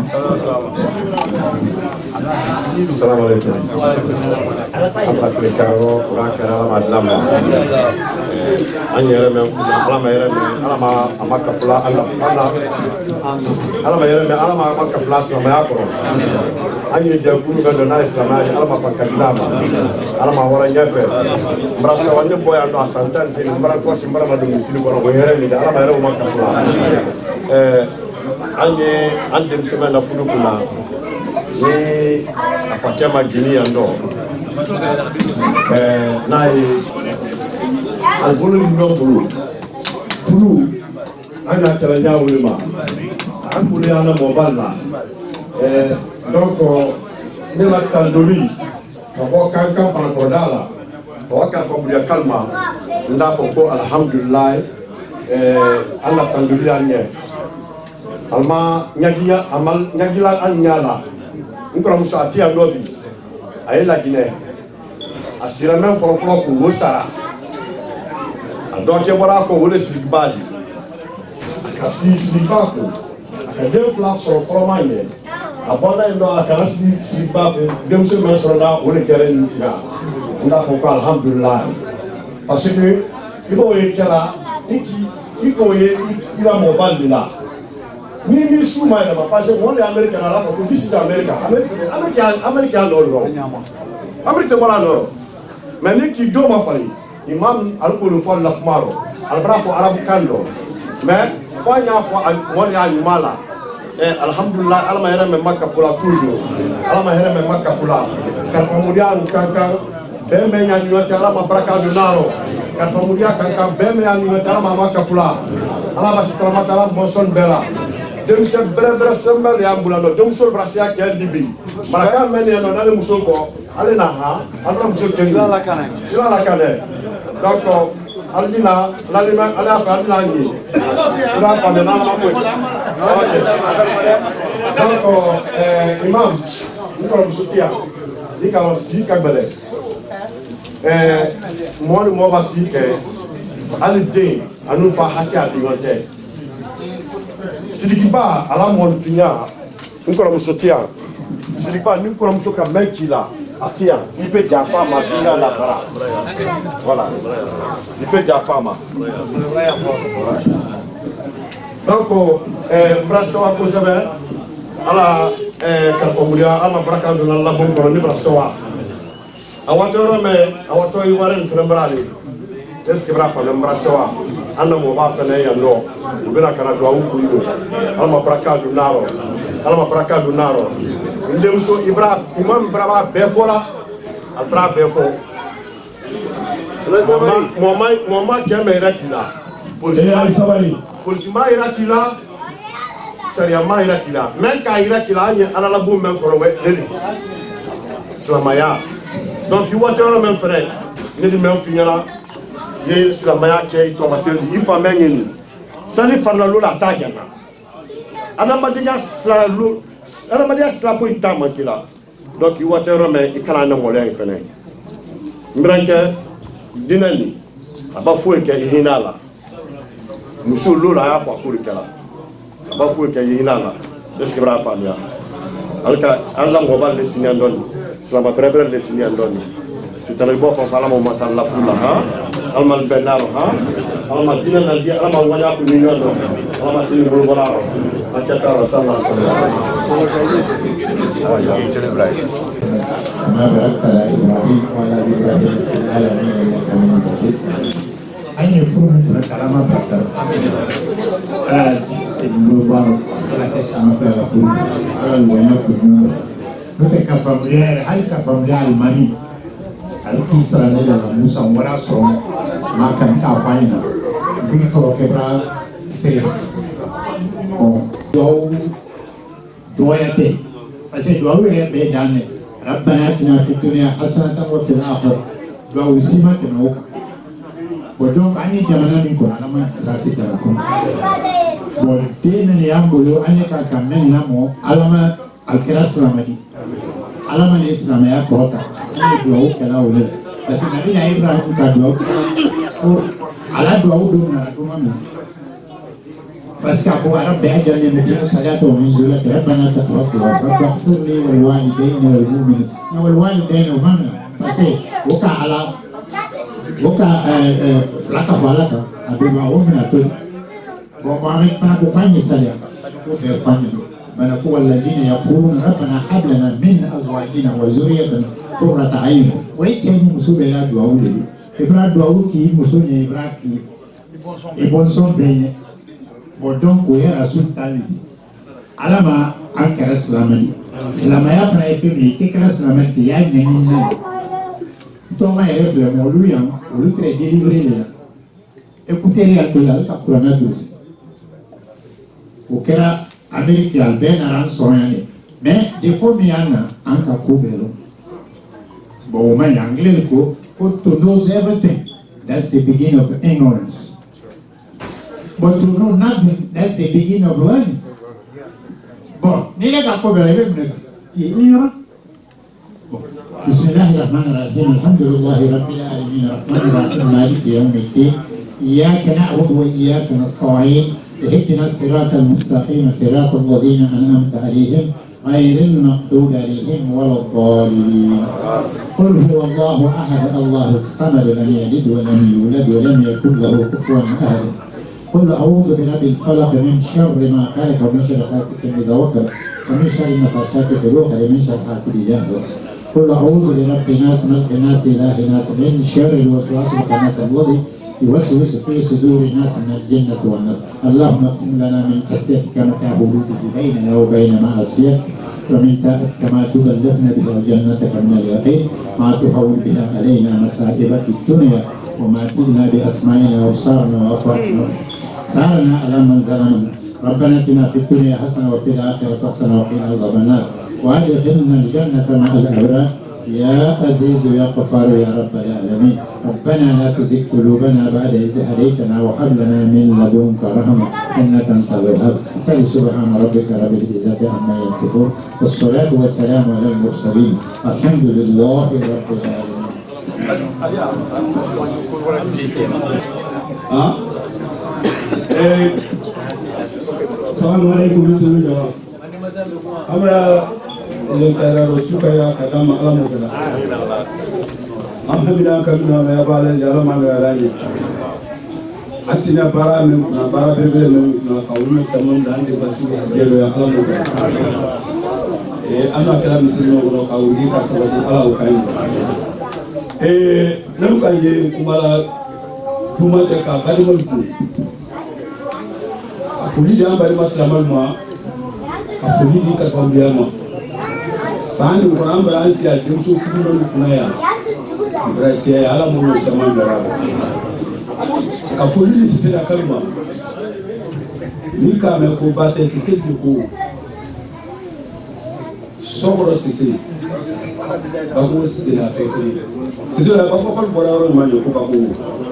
Assalamualaikum. Apa kekaro orang kenal madlama. Anjere me alama yere me alama amaka pula ala ala alama yere me alama amaka pula sama ya koro. Anjere dia guru kan dona Islam alama pakadlama. Alama orang nyepe. Merasa wanne boy ando asantan sini mbara ko simbara madu misili ko ko yere me alama yere amaka pula. Eh anye andem semana fulu kuna. Ni apatia majini ando eh nai albulu ni no bulu bulu ana taranya ulima ambule ana mobala eh donc ne la tandoli ko kanka para kodala ko ka fambulia kalma ndako ko alhamdulillah eh ana tandoli anye alma nyagia amal nyagila anyala nkora muso atia lobi ayela gine asira men fo ko ko wosara adoke bora ko wole sigbali akasi sibako akade place sur formagne abona ndo akasi sibako demso mesronda wole gere ni tira nda ko alhamdulillah parce que ibo yekara iki iko ye ila mobile bila ni mi suma ila parce que on est américain là ko this is America America America America lolo America wala lolo mais ni ki do ma fali imam alko fo la kumaro albrako arabu kando mais fanya fo on ya nyumala eh alhamdulillah alama yere me makka fula toujours alama yere me makka fula ka famudia kanka bembe nya nyota alama baraka do naro ka famudia kanka bembe nya nyota alama makka fula alama sikrama talam bonson bela dem se bre bre sembal ya mbulano dem sol brasia kel dibi baraka men no na muso ko ale na ha alama muso kenga la kana sila la kana donc alina lalima ala fa alina ni ila pa na na ko donc euh imam ni ko musutia ni ka si ka bele eh mo ni mo ba si ke ali de anu fa haki adi wote sidikiba ala mo finya ni ko musutia sidikiba ni ko musuka mekila atia il peut dire femme à la bara voilà il peut dire femme donc euh brasso a posé ala euh kalfomulia ama baraka do la bon ko ni brasso a awatoro me awato yi waren frembrali est-ce que brafa le brasso a anda mo ba fene ya no ubira kana do awu kundo ama baraka do naro ama baraka do naro ndem so Ibrahim imam brava befola abra befo mama mama kema irakila polisi sabari polisi ma irakila saria ma irakila men ka irakila anya ala la bum men ko we deli islamaya donc you want to men frère ne di men finyala ye islamaya ke to masel ifa mengen sali farla lo la tagana ana madiga salu ala madia sla ko itama kila donc you water me ikala na mo len fene mbranke dinani aba fo ke hinala muso lola ya fa ko kala aba fo ke hinala est-ce que bra fa ya alka alla mo ba le sinan don sama prebre le sinan don c'est un bon fa la mo matan la fula ha almal benaro ha almal dinana dia almal wanya ko ni yodo almal sin bol bolaro akata rasulullah sallallahu alaihi wasallam ما باركت على ابراهيم وعلى ال ابراهيم في العالمين انك حميد مجيد. أن يفهم الكلام بكر. آه سيدنا على كسام في غفور على الوين في النور. نتك فامريا هاي كفامريا الماني. هاي كيسرا نجلا موسى ولا صوم ما كان كافينا. بيكو كبرى سير. أو دو دويته. بس دو وين بيدانه. ربنا اتنا في الدنيا حسنة وفي الآخرة دعوا سيما كنوك ودونك أني جمانا منكم أنا ما ساسي تلكم ودين يامبولو أني كاكامن نمو علما الكراس رمدي علما الإسلام يا كوتا أني دعوا كلا ولد بس النبي إبراهيم كدعوا على دعوا دون ندوما من بس كابو رب أجل نبي صلاة ومنزلة ربنا تفضل رب اغفر لي والوالدين والمؤمنين والوالدين ومن بس وكا على وكا فلاكا فلاكا أبي ما هو من أتون وما فناكو فاني سليا وفي فاني بنكو الذين يقولون ربنا هب لنا من أزواجنا وذريتنا قرة أعين ويتيني مسؤول لا دعوة لي إبراهيم دعوة كي مسؤول إبراهيم كي إبون صوم بينه bodon ko ya rasul tali alama an kara islamani islama ya fara ifirli ke kara islamani ya ngani na to ma yere fle mo lu yan o lu tre délivrer là écouter ya to la ka qur'ana dos o kera amerique al ben aran soyane mais des fois mi ana an ka ko belo bo ma anglais ko ko to knows everything that's the beginning of ignorance. But to know nothing, that's the beginning of learning. bon ni ga ko be be ne ti ira bon bismillahir rahmanir rahim alhamdulillahi rabbil alamin arrahmanir rahim maliki yawmiddin iyyaka na'budu wa iyyaka nasta'in اهدنا الصراط المستقيم صراط الذين أنعمت عليهم غير المغضوب عليهم ولا الضالين قل هو الله أحد الله الصمد لم يلد ولم يولد ولم يكن له كفوا أحد قل أعوذ برب الفلق من شر ما خلق ومن شر حاسد إذا وقب ومن شر النفاثات في العقد ومن شر حاسد إذا حسد قل أعوذ برب الناس ملك الناس إله الناس من شر الوسواس الخناس الذي يوسوس في صدور الناس من الجنة والناس اللهم اقسم لنا من خشيتك ما تحول به بيننا وبين معصيتك ومن طاعتك ما تبلغنا بها جنتك من اليقين ما تحول بها علينا مصائب الدنيا وماتنا بأسمائنا وأبصارنا وأقواتنا سارنا على من ظلمنا ربنا اتنا في الدنيا حسنة وفي الآخرة حسنة وقنا عذاب النار وأدخلنا الجنة مع الأبرار يا عزيز يا غفار يا رب العالمين ربنا لا تزغ قلوبنا بعد إذ هديتنا وهب لنا من لدنك رحمة إنك أنت الوهاب سبحان ربك رب العزة عما يصفون والصلاة والسلام على المرسلين الحمد لله رب العالمين. السلام عليكم ورحمة الله. Ile kara rosuka ya kadama alamu kala. Alhamdulillah kabina ya bala ya alama ya rani. Asina bara men na bara bebe men na kawuna samun da ande batu ya ya alamu kala. Eh ana kala misino ko kawuli ka sabati ala ukai. Eh lamuka ye kumala tuma de ka kalmul fu. Afuli ya bari maslamal ma. Afuli ni ka kwambia ma. Sani kuna mbara ansi ya kimtu fudu kuna ya Brasi ya ala mungu shaman daraba Kafulili sisi na kalma Nika me kubate sisi duku Sobro sisi Baku sisi na pekri Sisi na bako kwa bora oro manyo kupa kuu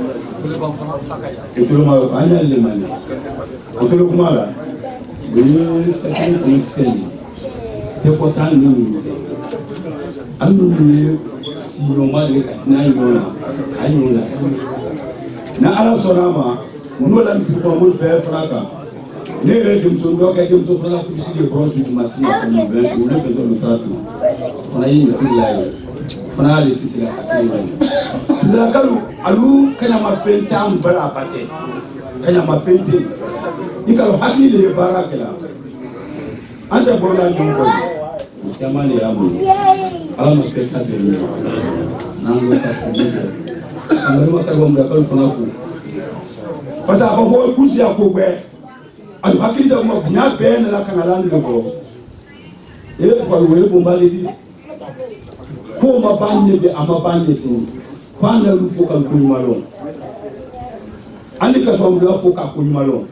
Ikulu mawe kanya li manyo Ikulu kumala Gwenye kakini kumikiseli Tefo tani nini Anu nini si nomali katina yona Kanyona Na ala sonama Unola misi kwa mwudu pe fraka Nere jemso ndoka jemso fraka Fusi de bronze utumasi ya kwenye Ule pento lutratu Fana hii misi lai Fana hali sisi la kakini wani Sisi la kalu Alu kanya mafenta mbara apate Kanya mafente Ikalu haki le barake la Ante borla njongoni Usiamani yamu Ala maspeka deni Nangu kafumika Amarima karwa mdakalu fanafu Pasa apafo kusi ya kogwe Alu hakili da kuma kunya bena la kangalani loko Ewe kwa luwe bumbali di Ko mabanye be amabanye sini Panda lufuka mkunyi malon Andika kwa mdakafuka kunyi malon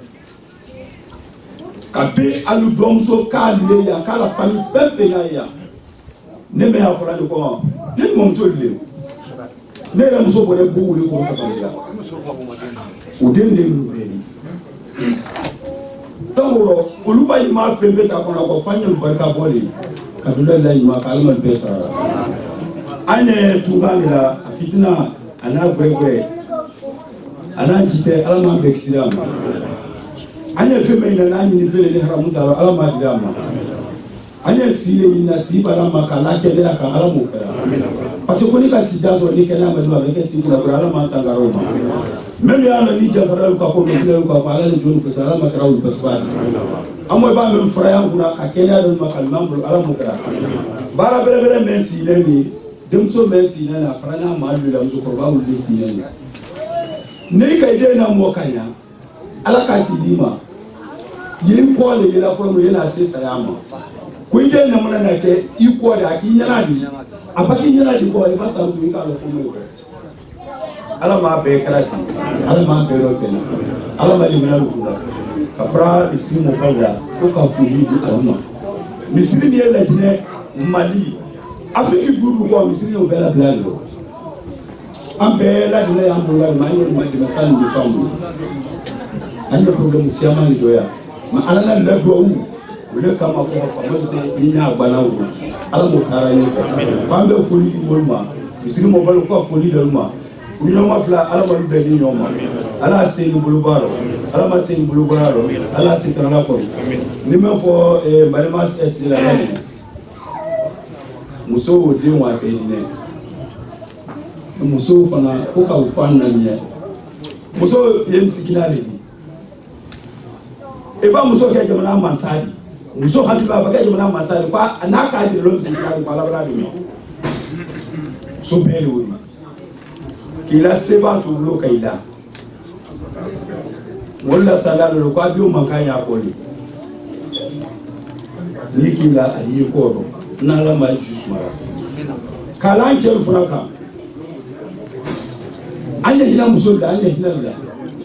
Kabe alu domso kale ya kala pani pepe na ya neme ya fora de ko ne mo mso le ne la mso bo le bu le ko ka kamisa o den le mu be ni tawro oluba ima fembe ta ko na ko fanya barka bole ka dole la ima ka almal pesa ane tungani la fitina ana gwegwe ana jite alama be kisirama Anya feme ina nani ni fele ni haramu daro alama dirama. Anya sile ina siba alama kanake le aka alamu kaya. Parce que nika sijazo ni kana madwa reke siba la alama tangaroma. Meme yana ni jafara ka ko ni fele ka pala ni jonu ko salama karawu pasbani. Amwe ba me fraya nguna ka kenya do makalmam alamu kaya. Bara bere bere men sile ni demso men sile na frana malu la mzo ko ba ul sile ni. Ne ka ide na mo kanya. Ala kasi dima yin ko le yela fo no yana se sayama ko ide na mona na ke iko da ki nyana di abaki nyana di ko e ba sa du ka lo fo mo ala ma be kalati ala ma be ro tena ala ma limina lu kula ka fra ismu kawda ko ka fu ni di alma misiri ni la jine mali afiki guru ko misiri o bela blado ambe la dile ambo la ma ni ma di masal ni pamu anya problem siama ni doya ma alana la do wu ule kama ko famante inya gbana wo ala mo tara ni ba be foli di molma isiri mo balo ko foli de ma fuli nyoma fla ala mo be ni nyoma ala se ni bulubaro ala ma se ni bulubaro ala se tara ko ni me fo e marima se la ni muso wo de wa be ni ne muso fana ko ka ufanna ni muso yem sikina le e ba muso ke jamana mansari muso hadi ba ke jamana mansari kwa anaka ji lo sikina ko ala bra do so bele wo kila seba to lo kaida wala sala lo kwa biyo makanya kole ni kila ali ko do na la ma jusmara kalan ke fraka anya hina muso da anya hina da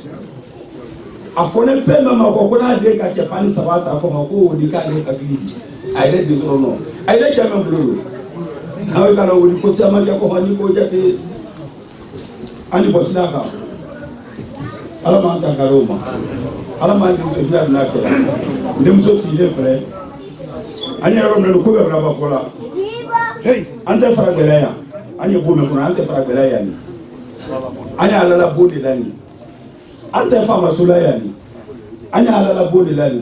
afone pe mama ko ko na de ka ke fani sabata ko ma ko di ka de ka bi ai de so no ai de ke ma bulu hawe kana wodi ko sama ya ko hani ko jate ani bosnaka ala ma ta karoma ala ma ndi so bila na ke ndem so si de frère ani rom na ko be brava fola hey ante fara belaya ani bo me ko ante fara belaya ni anya alala bodi lani ante fama sulaya ni anya alala bodi lani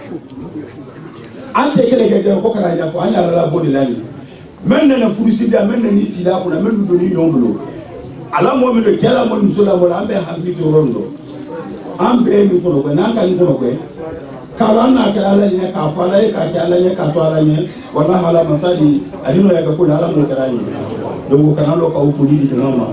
ante kele kele ko kala ya ko anya alala bodi lani menna na furusi da menna ni sila kuna mennu do ni nyomlo ala mo me do kala mo musula wala ambe hambi to rondo ambe mi ko ko nan kan ko ko kala na kala nya ka fala ka kala nya ka to ala nya wala hala masali alino ya ka kula ala mo karani dongo kana lo ka ufuli di tama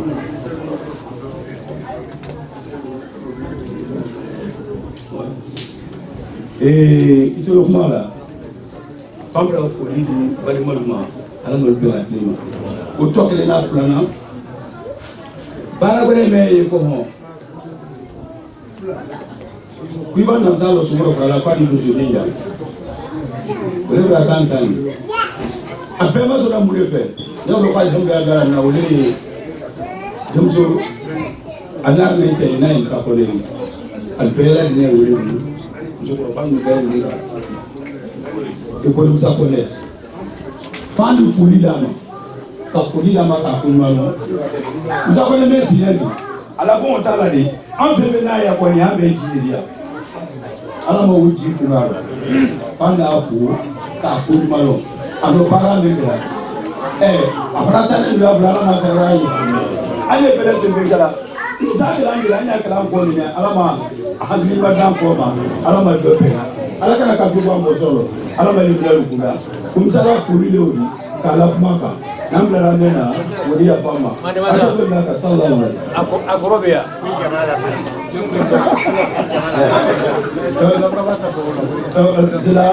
eh ito lo mala pambra ufuli di bali maluma ala mo be la klima o tokle na fulana bara gole me ko ho kuiba na dalo sumoro fala kwa ni duzuninga wale ba kan kan apema so na mulefe ya lo kwa jambo ya gara na wale jamso anar ne ke na in sapole albela ne wale so ko ba mu ga ni e ko mu sapole fandu fuli dama ka fuli dama ka kunma no sapole me sineni ala bon tala de an fe na ya ko ni ambe jiria ala mo wuji kunaro panda afu ka kunma no ano para me gra eh afrata ne la bra na sarai aye bele te begala ta gra ngi la nya kala ko ni ala ma hadni ba dan ko ma ala ma do pe ala kana ka fu ba mo solo ala ma ni bla lu kula kum sara furi le ori kala kuma ka namla la mena wodi ya fama ala ko na ka sallallahu alaihi akorobia sila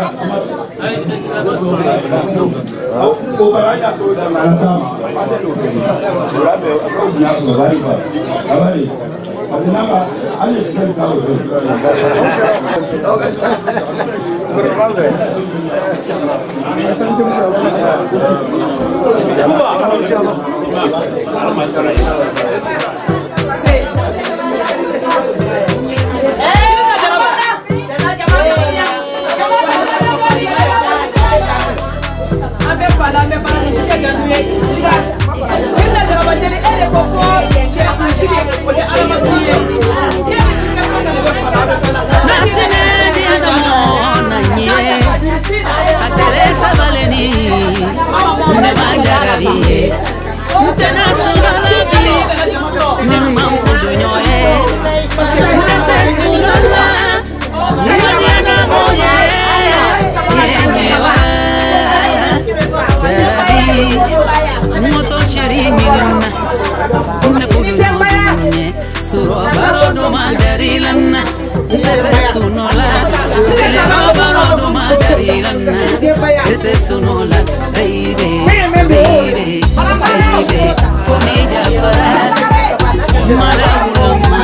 ko baranya to da mata rabe ko ya so bari ba bari adina ba ali sai ka wo Sonola, baby, baby, baby, for me the parade, Malama,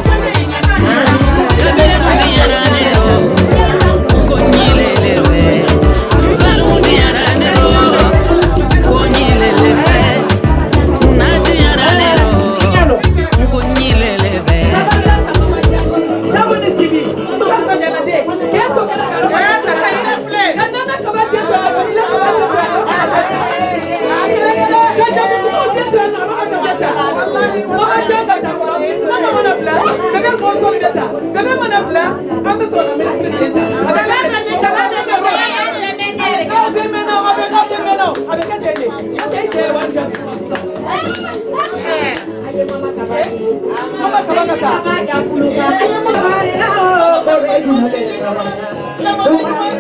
Malama,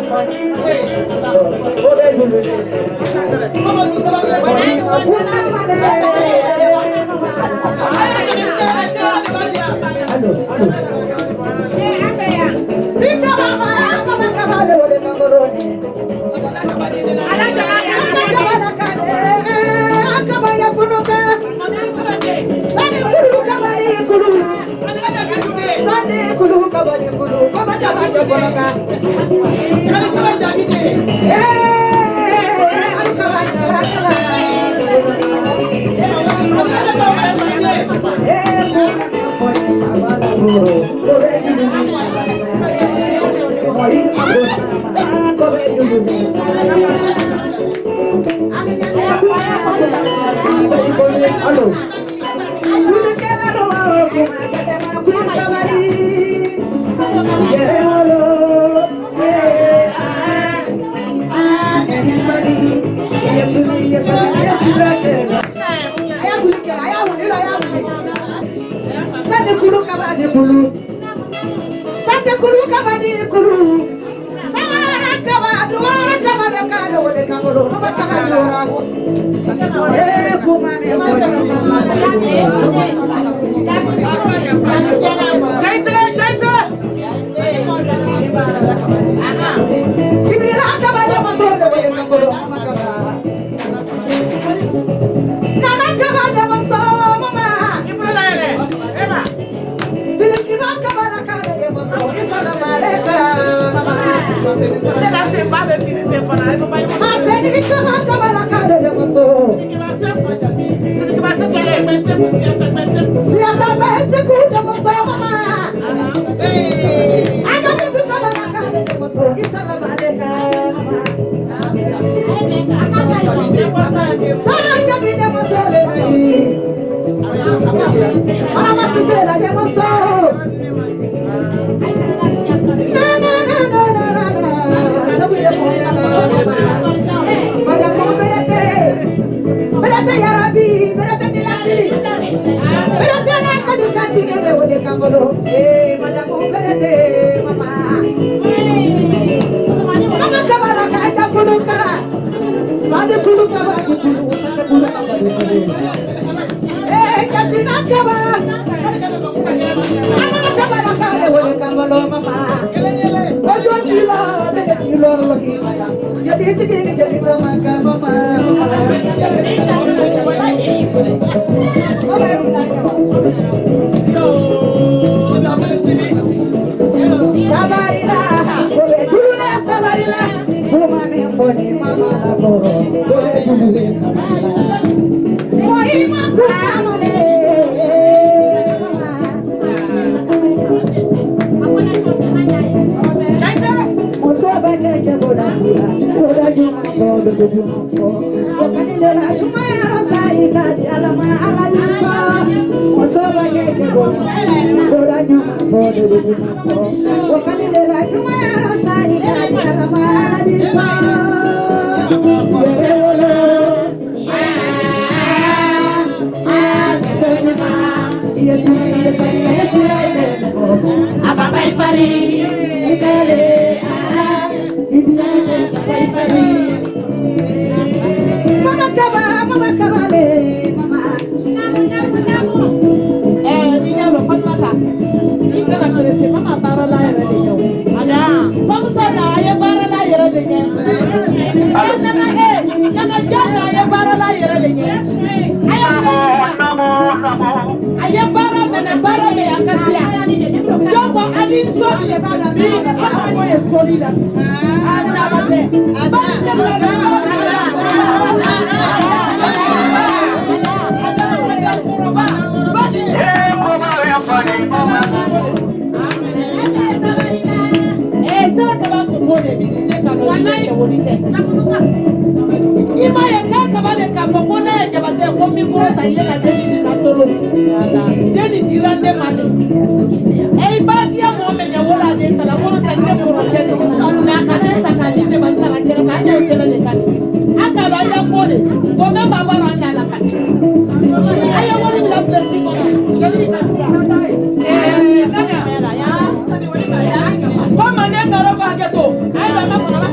Come on,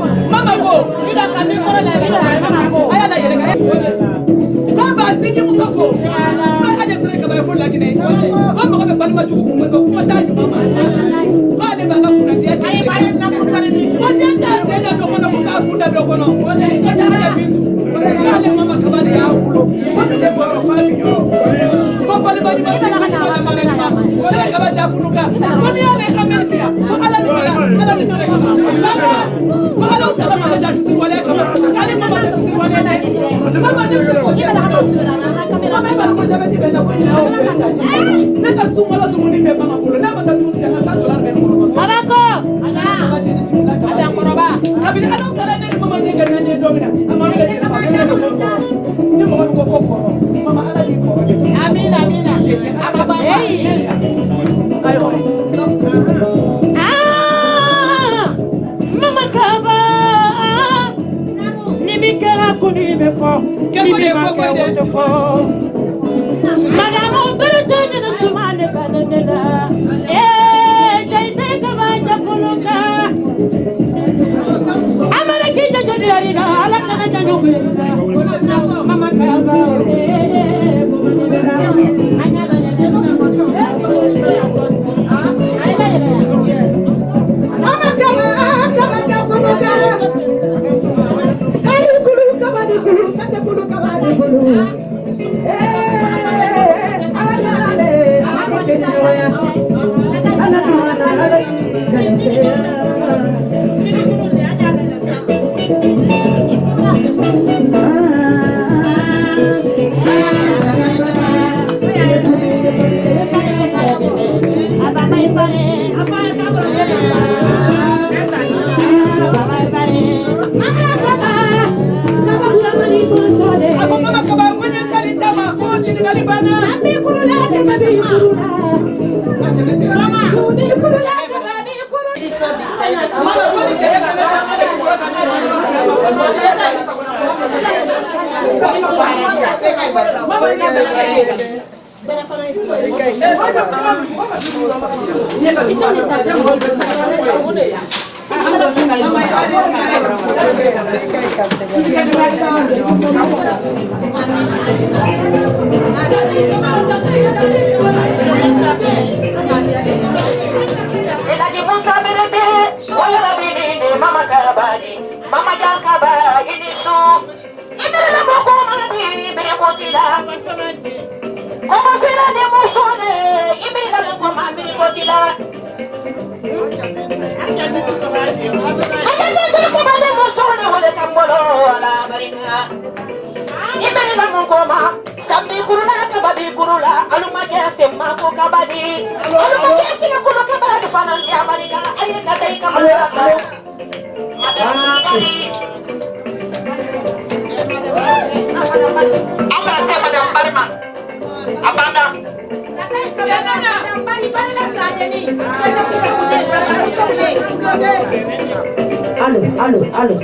Allo, allo, allo.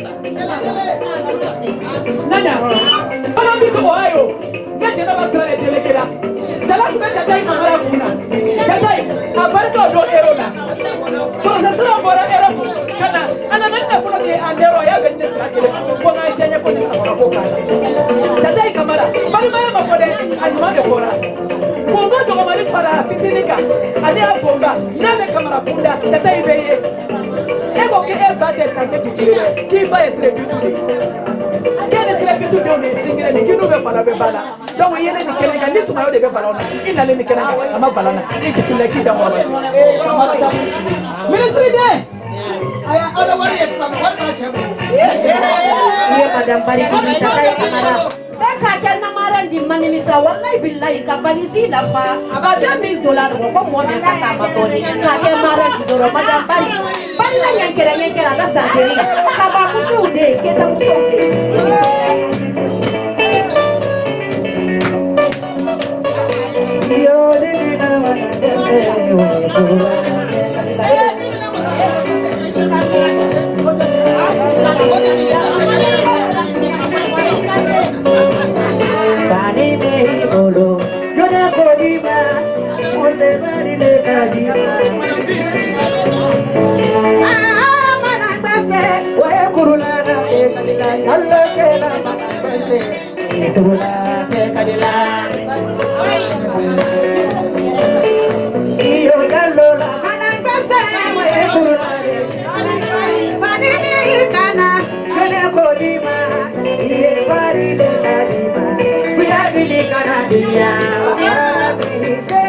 Nana, kalau bisa oayo, kerja dapat saya jelekera. Jalan kita jadi kamera guna. Jadi, apa itu do erona? Proses orang era tu, karena anak-anak nak pulang di andero ya benda sekali. Buang aja nya pun sama orang. Jadi kamera, bagi mana mau pada anu ada orang. Bonga tu kamera para fitinika. Ada bonga, nana kamera bunda. Jadi beye. Ego ke e bade kante bisire ki ba esre bitudi kene sire bitudi on singire ni kinu be fala be bala donc yene ni kene ga nitu mayo de be bala ona ina le ni kene ama bala na ni bisile ki da wala ministry de aya ada wali esam what na chemu ye madam bari ni takai kamera beka janna maran di mani misa wallahi billahi ka bani si la fa aba deux mille dollars ko mo me ka sa matoni ka ke maran di doro madam bari bari la yankera yankera ka sa de ka ba ku su de ke ta ku so ke yo de ni na wa de se we ko Bani de bolo, yo de bolima, o se bani de kadima. Ah, manakase, we kurula na te kadila, Allah ke la manakase, kurula te kadila. Iyo galola, manakase, we kurula te. Bani de kana, yo de bolima, iye bani de kadima. Dia,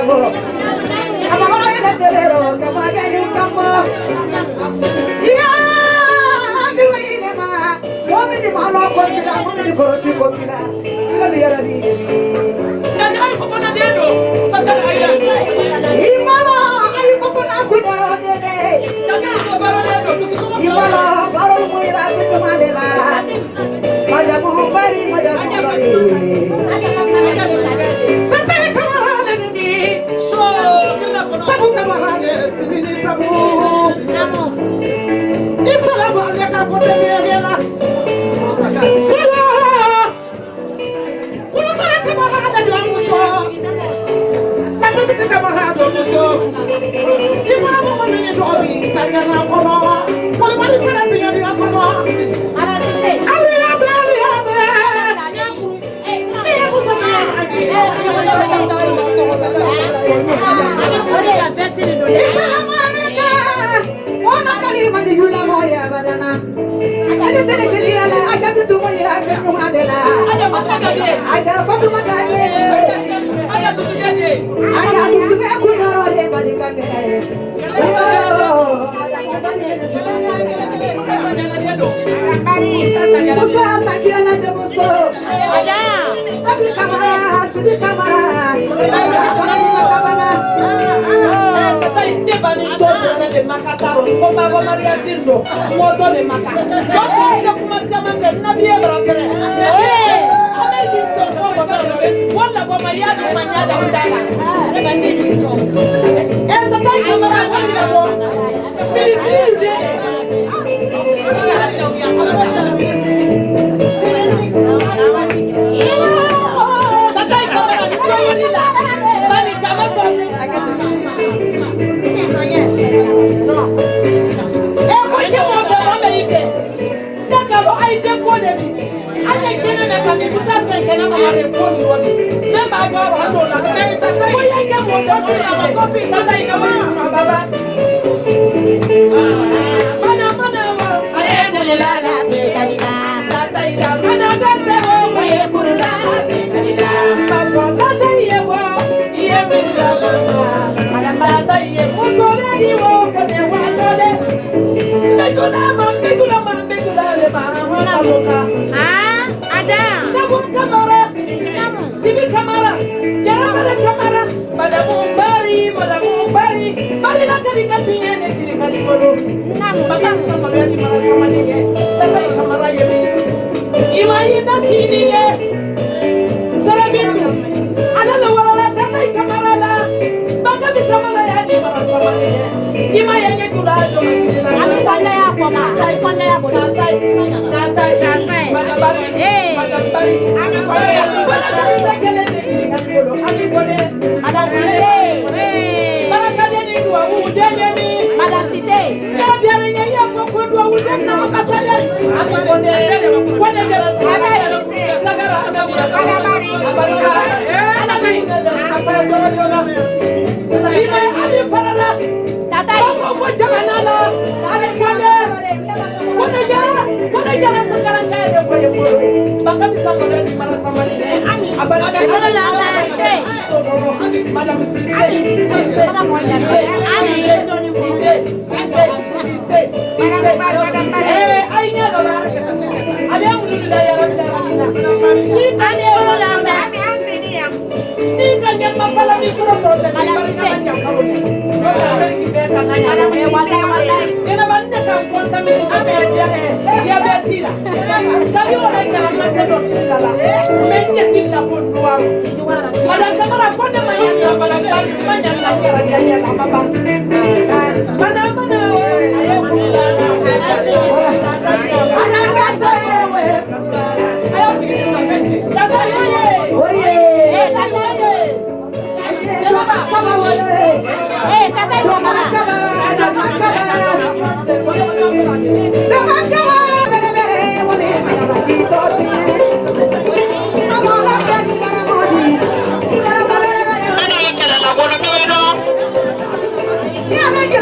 Yeah,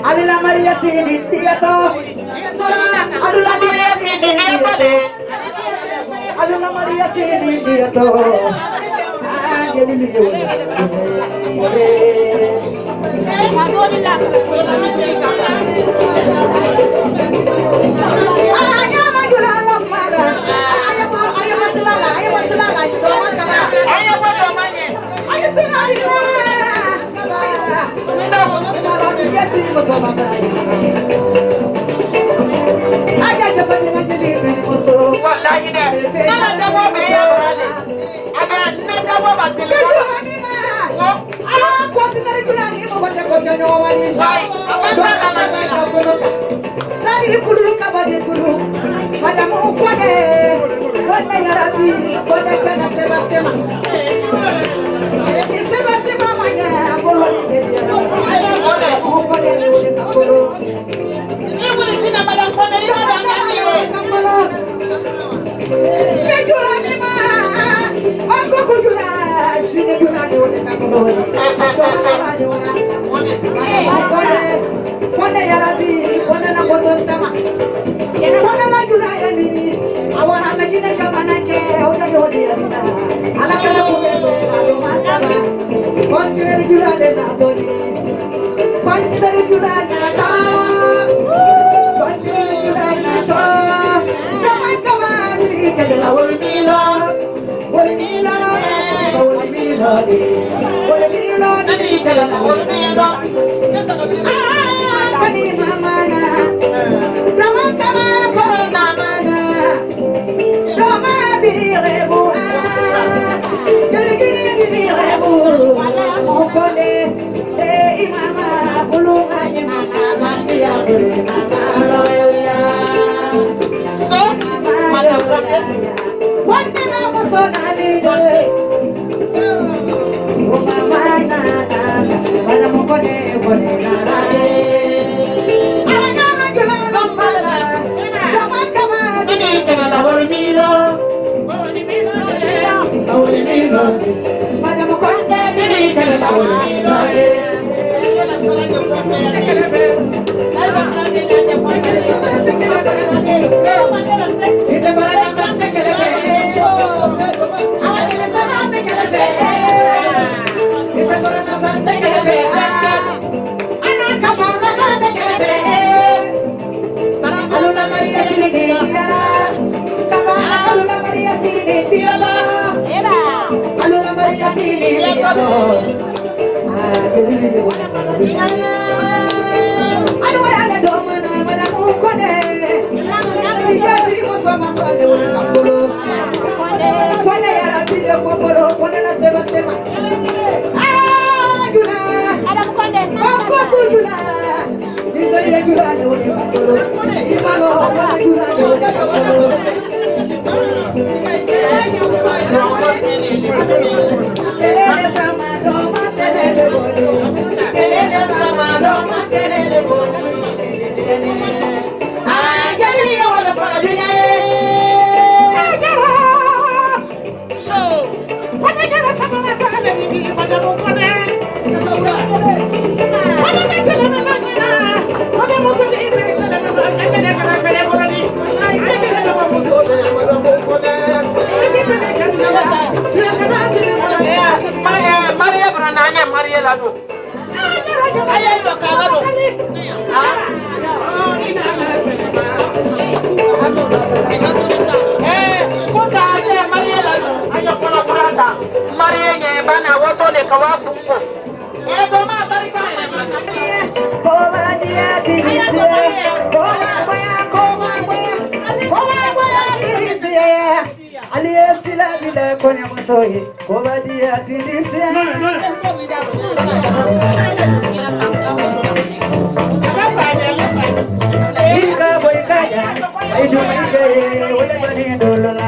Alila Maria Sini Tiato Alula Maria Sini Tiato Alula Maria Sini Tiato Angeli Miyone Sari kulu kabadi kulu pada mau kode kode ya Rabbi kode kana sema sema sema sema manya bolo ni dia kode kode ni ule kabolo ni ule kina bala kode ya ngani kabolo kejula ni ma ako kujula sine kujula ni ule kabolo kode kode ya Rabbi kode na kode tama kode la jula ya ni awara na jine kama na ke oda yodi ya na ala kala kode na do matama kode jula le na doni kode jula na ta kode jula na ta kama kama ni kede la wol mila wol mila wol mila wol mila ni kede la wol mila Kani mamana, Rama sama koro namana, Rama birebu ah, gili gili birebu, mukode de imama bulunga ni mama mania bure mama loya, so mama loya, wante na musonali de, o mama na na, wala mukode kode na na. Madame Conte, Maria Brananya, Maria Lado. Ayah lo kalau ah, eh, kuka aja Maria Lado. Ayah pola berada. Maria nya bana woto le kawapu. Eh, doma tari kaya. Koma dia kiri koma boya koma boya koma boya kiri aliye sila bila kone musohi koma dia kiri ika boy kaya aidu maike wale bani dolola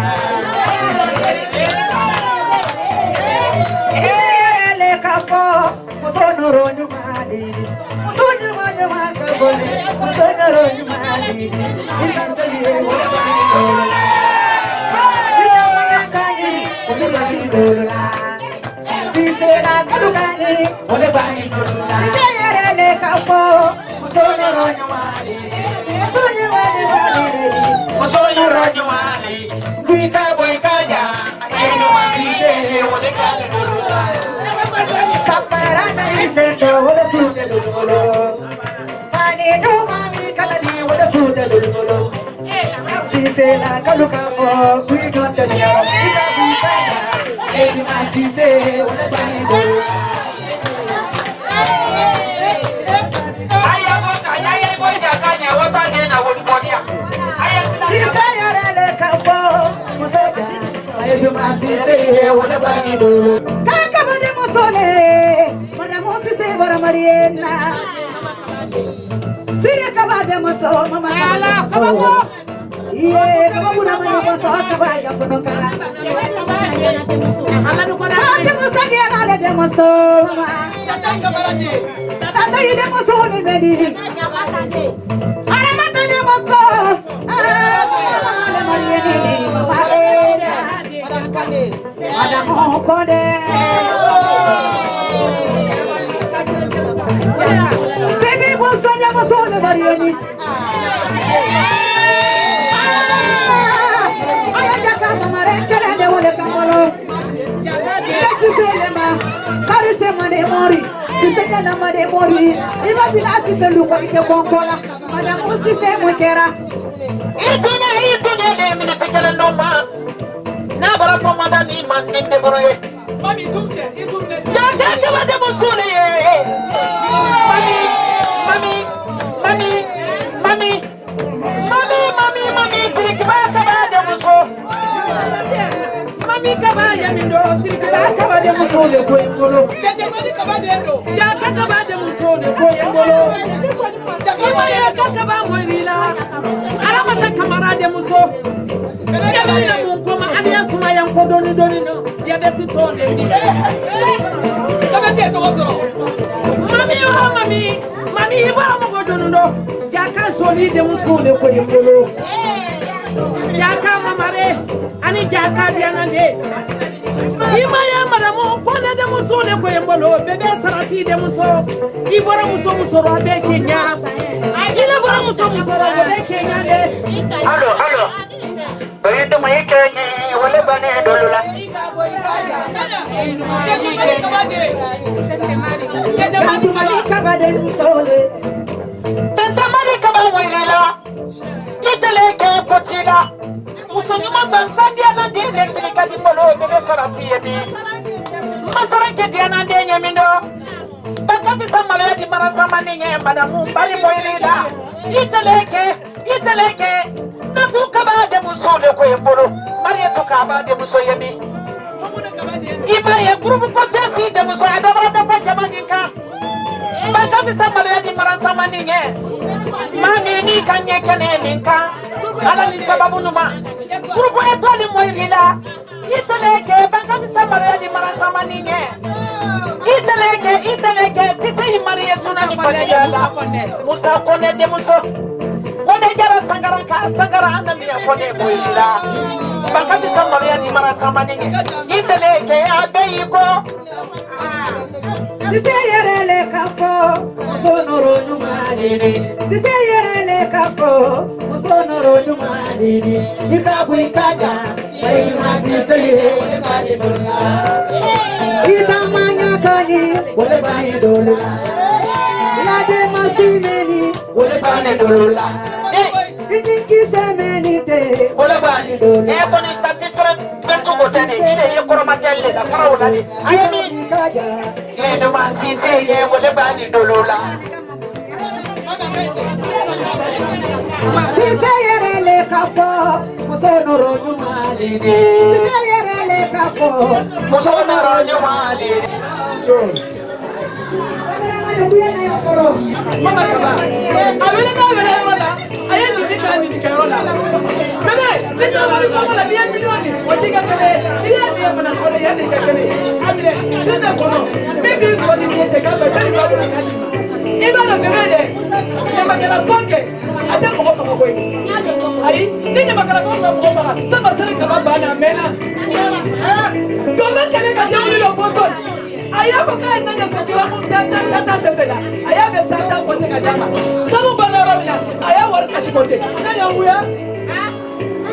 ele kapo musono ronyu mali musono ronyu makabole musono ronyu mali ika saliye wale bani dolola ika magakani wale bani dolola sisera kadukani wale bani dolola sisera ele kapo musono de dulmolo. Mani no mami kaladi wada su de dulmolo. Si se la kaluka mo kui konta niya ika bukaya. Ebi ma si se wada bani dulmolo. Aya boka aya boka kanya wata de na wodi bodia. Aya si se yare le kapo musoda. Ebi ma si se wada bani dulmolo. Kaka bade musole. Madamo si se wada mariena. Sire kabade muso mama. Ala kabako. Iye kababu na mama muso kabaya kunoka. Ala dukona. Kade muso kera le de muso mama. Tata kabarade. Tata ide muso ni bedi. Ara mata de muso. Ara mama marieni mama. Madam Kane. Madam Kone. Baby muso nya muso ni marieni. Mori, si se kana made mori, iba bila si se luka ite konkola, madam si se mukera. Itune itune le mine pekele noma. Na bara to manda ni man ni de boroye. Mami tunche, itune. Ya ya ya wade musule ye. Mami, mami, mami, mami. Mami, mami, mami, siriki ba ka ba de muso. Mami ka ba ya mindo, siriki ba ka ba de muso le ko ngolo. Ya ka ka ba de muso le ko ngolo. Ima ya ka ka ba moirila. Ala ma ta kamara de muso. Ya ba ya mun ko ma ali ya suma ya ko doni doni no. Ya be ti to le ni. Ka ba de to so. Mami wa mami, mami ba mo go donu no. Ya ka so ni de muso le ko ngolo. Ya ka mamare ani ja ka bianande. Ima ya madamu kona de muso le ko ngolo bebe sarati de muso. Ibora muso muso ro be Kenya. Ile bora muso muso ro be Kenya de. Allo allo. Bari to mai Kenya wala bane dolula. Tenta mari kabade musole. Tenta mari kabade moilila. Itele ke potila. Musoni masanzandi anande elektrika di polo bebe sarati yemi. Masara ke diana de nyamindo. Bakati samala di marasama ninge madamu bari moilila. Iteleke, iteleke. Nabu kabade musole ko yembolo. Maria to kabade muso yemi. Ima ye grupu potesi de muso adabra da pajamanika. Bakati samala di marasama ninge. Mami ni kanye kene ninka. Ala ni sababu numa. Grupu etwali moilila. Iteleke bakati samala di marasama ninge. Iteleke, iteleke, tite imari yesuna ni konyala. Musa kone de muso. Kone jara sangara ka sangara anda miya kone moilila. Bakati samala di marasama ninge. Iteleke abeyiko. Sise yerele kapo, sonoro nyumadini. Sise yerele kapo, sonoro nyumadini. Ikabu ikaja, bayi masise wale bayi dola. Itamanya kani wale bayi dola. Lade masimeni wale bayi dola. Itinki semeni te wale bayi dola. Eh koni tati kore bentu gotene, ine ye koro matelle da kara ulani. Ayami ikaja. Ino masise ye wale bayi dola. Sise yerele kapo, sonoro nyumadini. Sise yerele kapo, sonoro nyumadini. Mama kaba, abele na abele wala, aye ni dika ni dika wala. Bebe, dika wala wala dia milioni, wajika kale, dia dia mana kole ya dika kale. Abele, tena kono, bebe ko ni je kaba, tani ko ni kadi. Iba na bebe de, ya makala sonke, ata ko ko ko. Ayi, ni makala ko ko ko ba, saba sare kaba bana mena. Dole kale ka jawi lo boson. Aya ko kai nanya sakira mun tata tata tata. Aya be tata ko te ka jama. Sabu bana robina, aya war kashi ko te. Nanya wuya?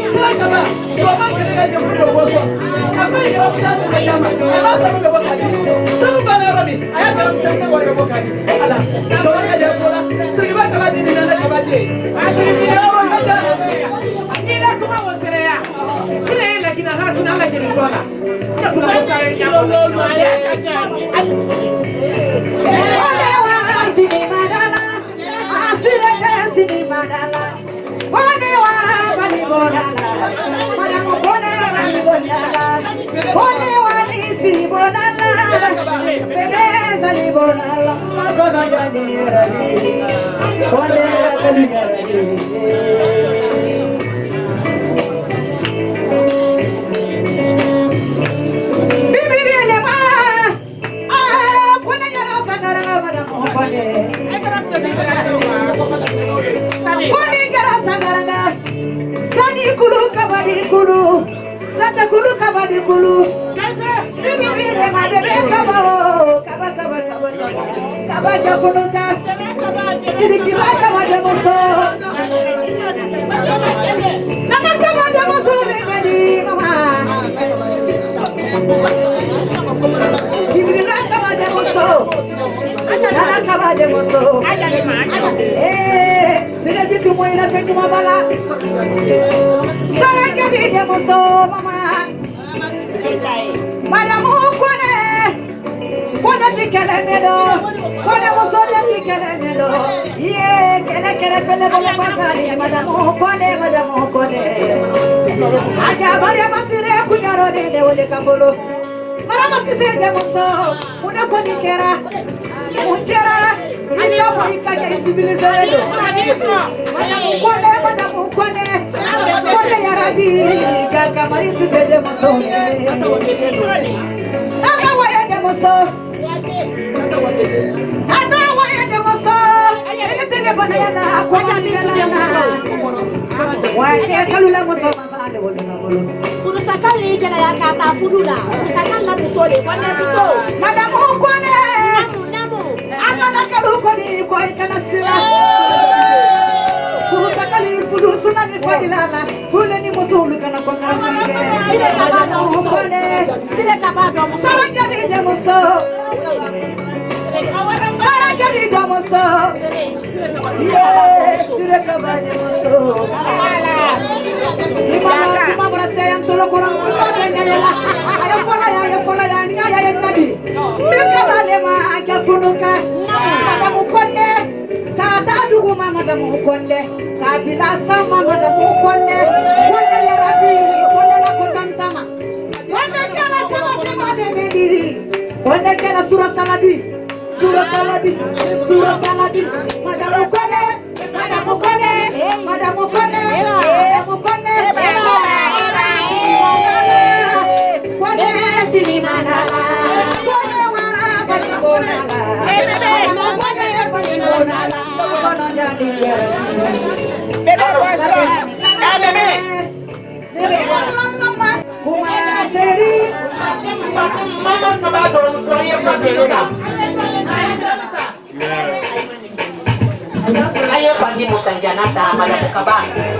Ayo pagi musan janata pada kabar.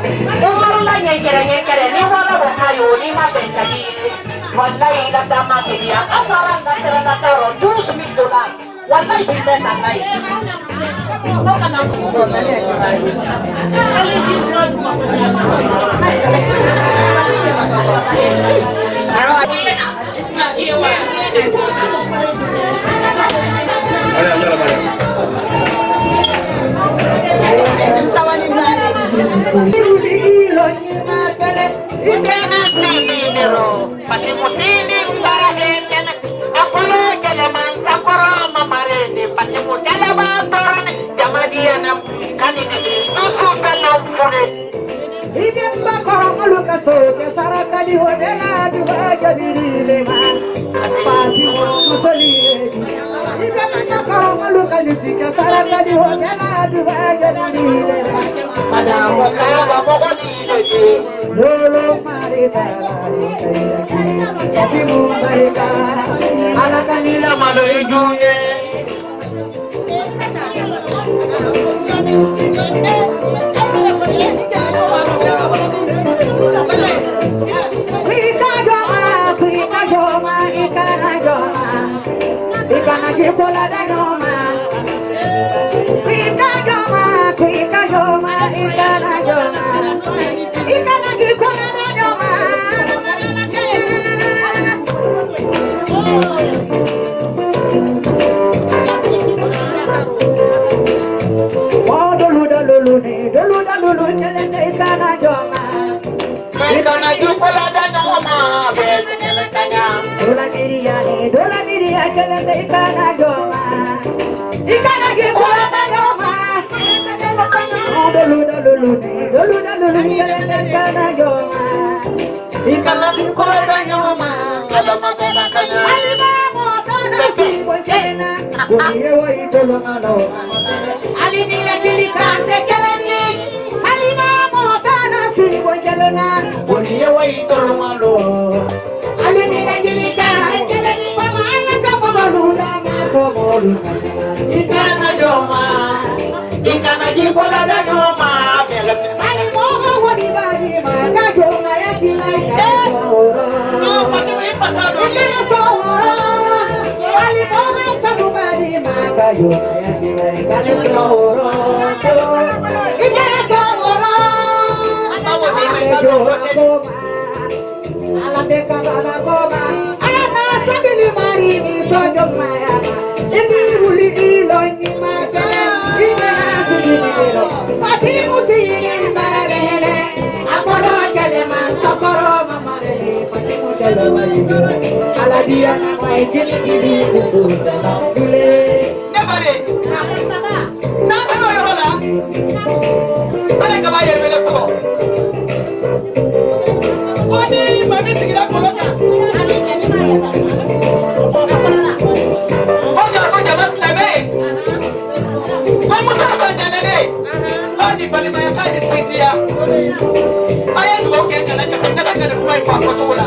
Umur lah nyekere nyekere ni wala wakayo ni maben tadi. Wallahi lada mati dia. Asaran nasara nasaro dus mil dolar. Wallahi bila tanai. Bukan aku. Thank you. kelende ikana joma ikana gikula na joma dulu dulu dulu dulu dulu kelende ikana joma ikana gikula na joma kala magana kanya alima motana si bojena uye wo itolo malo alini la kilikante kelende alima motana si bojena uye wo itolo malo alini la kilikante ikana joma ikana jikola da joma ali moga wadi badi ma da joma ya kilai da oro no pati mi pasado ikana soro ali moga sabu badi ma da joma ya kilai da oro ikana soro amo de pasado ala de kala goma ala sabini mari ni so joma ya ini ruli ilo ini maka ini nasi dinero Fatimu sini marabene Apolo kalema sokoro mamare Fatimu kalema ino ala dia nama ikili kili usuta na fule nebare nama sama nama no yorola sana kabaye bele so kwani mami sigira koloka ani ani mara Di bali maya kadi saidia. Aya tu oke na na kasa kasa kana kuai pa kotola.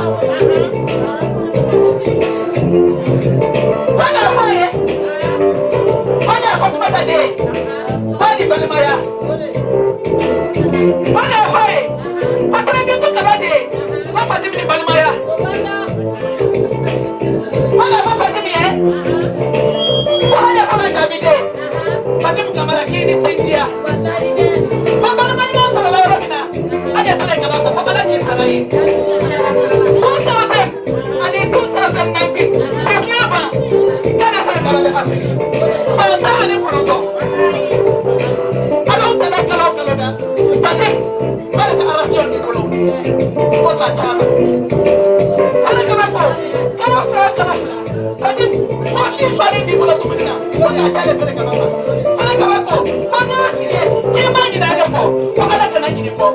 Wana faye. Wana ko tu mata de. Bali bali maya. Wana faye. Pasal dia tu kala de. Apa sih di bali maya? Wana apa sih ni eh? Wana kala kami de. Pakai kamera kini saidia. Papa na mai moto la robina. Aja sale kama ko papa ni sale. two thousand ani two thousand nineteen. Kiapa. Kana sale kama de pasi. Sala tama ni pronto. Alo tala kala kala da. Pati. Sale ka arasion ni kolo. Ko la chama. Sale kama ko. Kama fra kama fra. Pati. Ko shi fari ni kolo tumina. Ko ya chale sale kama. Sale kama ko. Ana kile. Kema ni da ko. Papa kana ni ko.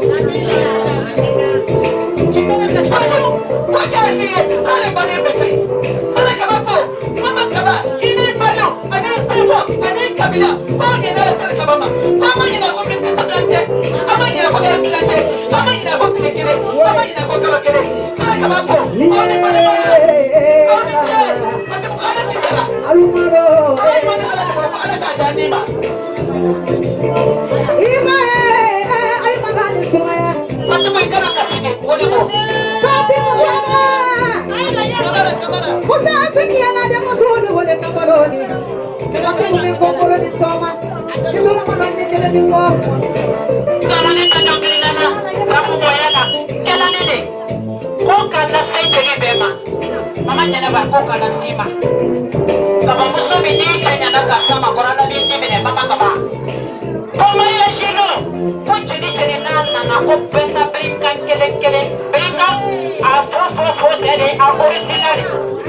Ikana ka sale. Ko ya shi. Ale bale bekai. Sale kama ko. Mama kama. Ini balo. Ana sefo. Ana kabila. Ko ni da sale kama. Mama ni na ko pinte sakante. Mama ni na ko ya kilate. Mama ni na ko kile. Mama ni na ko kala kile. Sale kama ko. Ole bale bale. Ko ni che. Mata ko ana sisela. Alumaro. Ai mana ala ko ala ka jani ma. Ima eh ai magani sumaya. Mata mai kana kasine woni ko. Kati mo baba. Ai na ya kamera kamera. Musa asikia na demo sodi wole kamaroni. Kana kume kokolo ni toma. Kilo na manani kele ni wo. Kana ni kana kele na. Sabu boyana. Kela nene. Ko kana sai kele bema. Mama jana ba ko kana sima. Kama muso bidi kenya na kasama korana bidi bene mama kama. Kama ya shino. Kuchi ni chini nana na kupenda brinka kele kele. Brinka a fo fo fo tere a originali.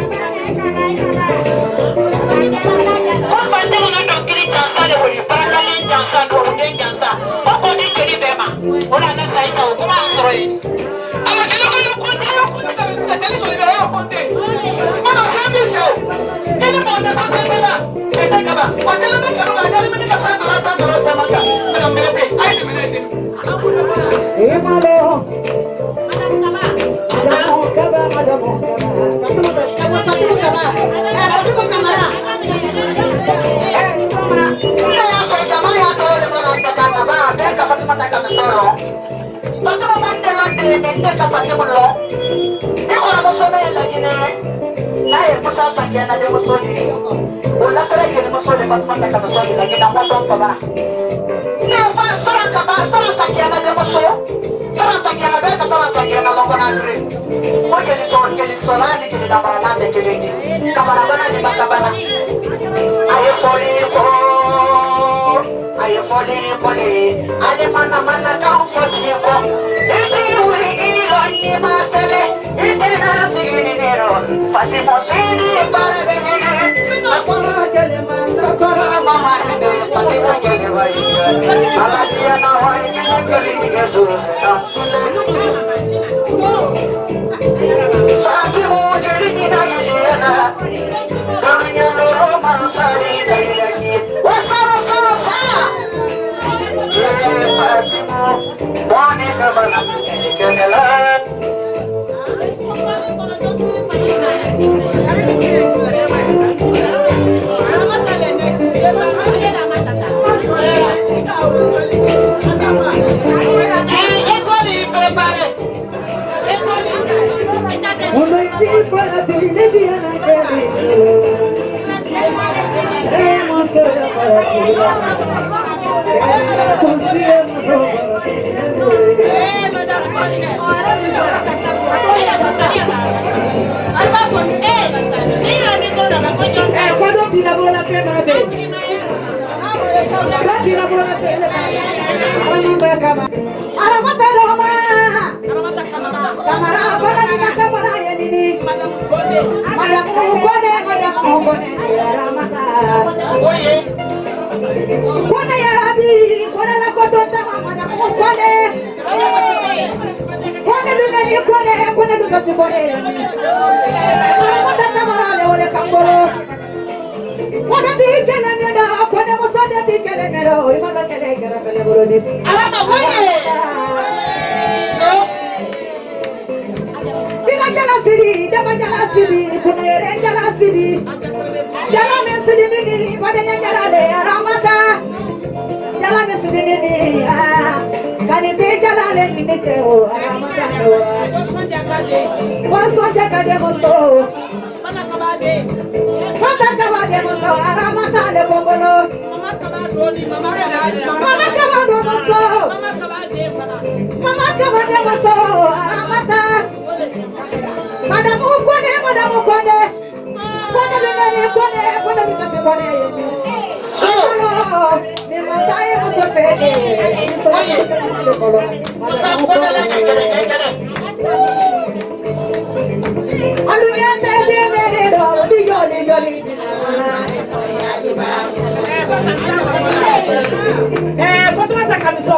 Kwa temo na dongiri chansa de woli paraka ni chansa do wonde chansa. Koko ni chini bema. Ona na saisa ukuma ansroi. Ama chelo ko yokunde yokunde kabisa chelo ko yokunde. Mama shami show. Ini mau na sasa sala. Kita kaba. Wakala na kaba ada mana ka sasa sasa sasa chamaka. Kalau merete, ai ni merete. Eh malo. Ada mo kaba, ada mo kaba. Patu mo kaba, patu mo kaba. Eh, patu mo kamera. Eh, mama. Saya ko kaba ya to le mo na kaba kaba. Dia ka patu mo kaba soro. Patu mo mandela de mente ka patu mo lo. Eh, ora mo so me lagi ne. Ay, musa sakya na de mo so ni. Wala sala ke mo so le pas mata ka so ni lagi na mo to kaba. Ni fa sora kaba, sora sakya na de mo so. Sora sakya na de ka sora sakya na lo kona kri. Mo ke ni so ke ni so na ni ke da bara na de ke ni. Kaba na bana ni mata bana. Ay soli ko. Ay foli foli. Ale mana mana ka foli ko. Iti uri ilo ni ma sele. Iti na sigini nero. Fati mo sini para venir. Quando ti lavoro la prima vez, quando ti lavoro la prima vez, Aramata Roma, Kamara, Bana Kamara Yamini, Madam Kone, Madam Kone, Aramata, Kone Yarabi, Kone la Kotota, Madam Kone, Kone Dunani, Kone, Kone Dukasi Kone, Aramata Kamara, Leole Kamboro. What a thing can I do? What a Mosada can I do? I'm not going to get a little bit. I'm a Jala City, Jala City, Punere, Jala City, Jala City, Padana Jala, Ramata, Jala City, can you take Jala in the tail? Ramata, what's what Jacade was so? Panacabade, Panacabade was so, Ramata, the Bobolo, Mama Cabado was so, Mama Cabade was so, Ramata. Madam Ukone, Madam Ukone, Kone Bimani, Kone, Kone Bimani, Kone. Oh, the Messiah was a baby. Madam Ukone. Aluniante de Merero, the Jolly Jolly. Eh, Fatima Camiso.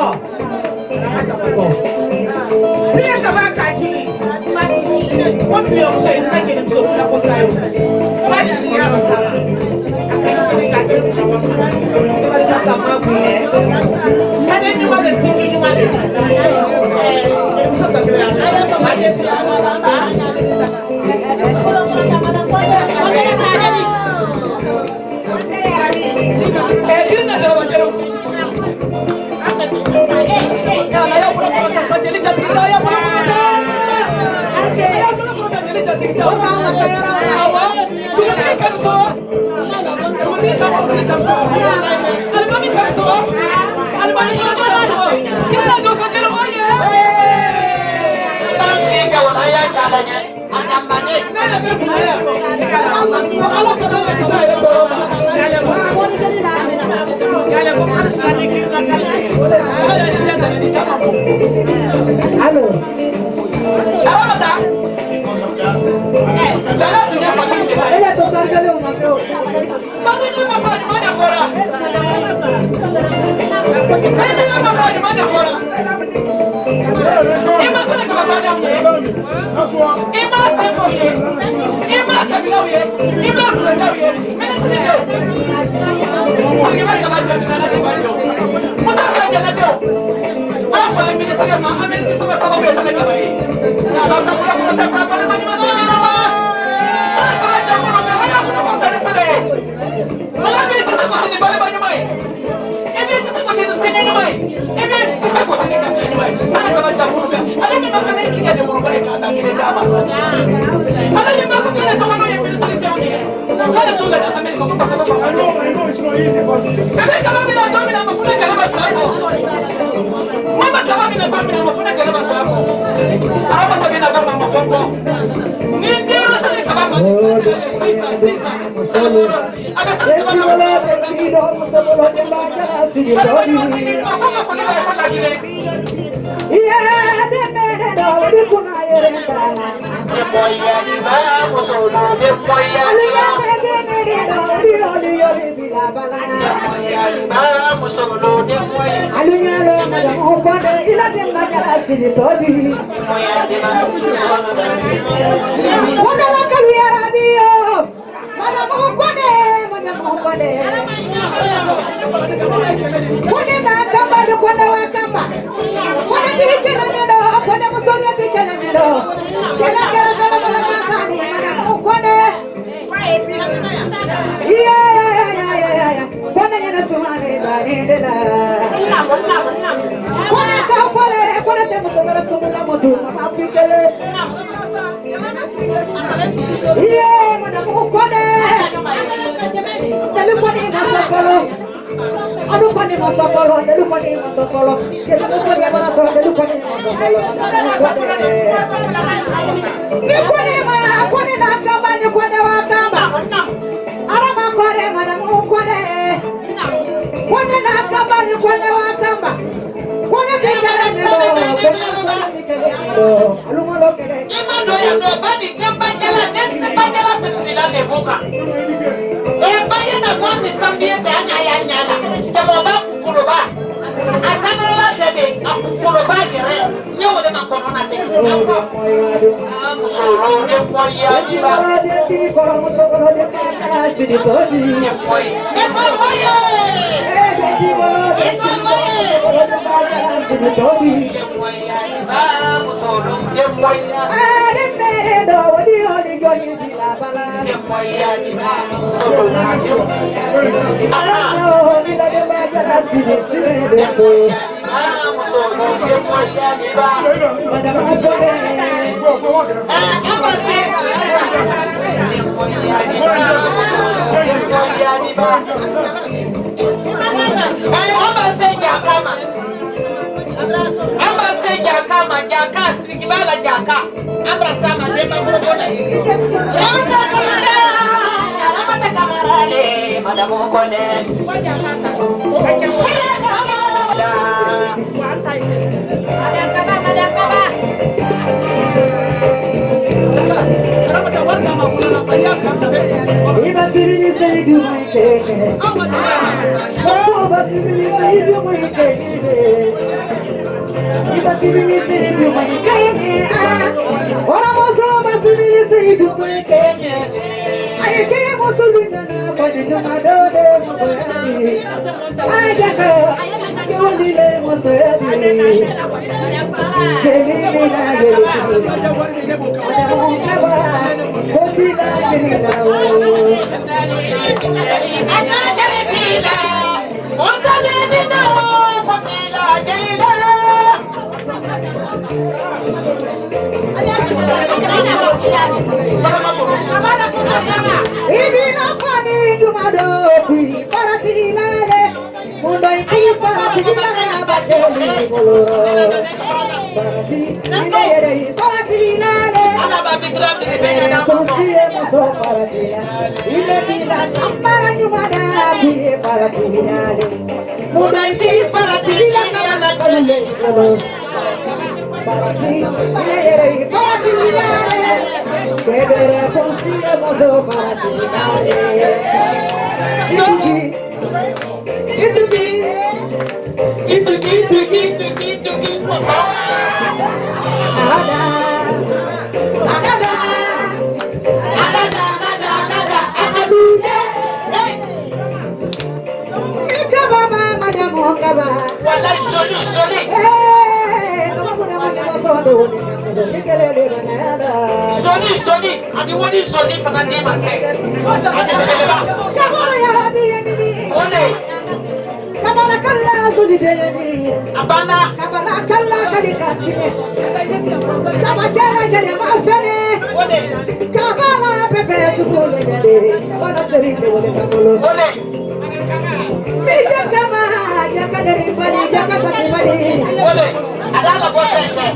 See a Kabaka killing. What we are saying, I get him so good. I was like, why did he have a salad? I can't think I just have a man. Nobody got a mouth here. And then you want to see me, you want to. And something like Hello. Ele é do Sargalho, meu. Mas não é fora de manda fora. Sai de lá fora de manda fora. E mais que vai fazer o quê? E mais que fazer? E mais que não é? E mais que não é? Mas não é. Porque vai acabar de fazer nada de baixo. Mas não sai de lá deu. Ah, foi me dizer que a mãe me disse que estava pensando em aí. Não, não, não, não, não, não, não. Yeah, Soli, Soli, adi wodi Soli fana de ma se. Kabala ya rabi yemini. Ole. Kabala kalla Soli beleni. Abana. Kabala kalla kadi katine. Kabala jere ma fene. Ole. Kabala pepe sufule jere. Kabala seri de wole kabolo. Ole. Bija kama jaka dari bali jaka pasi bali. Ole. Adala bosente.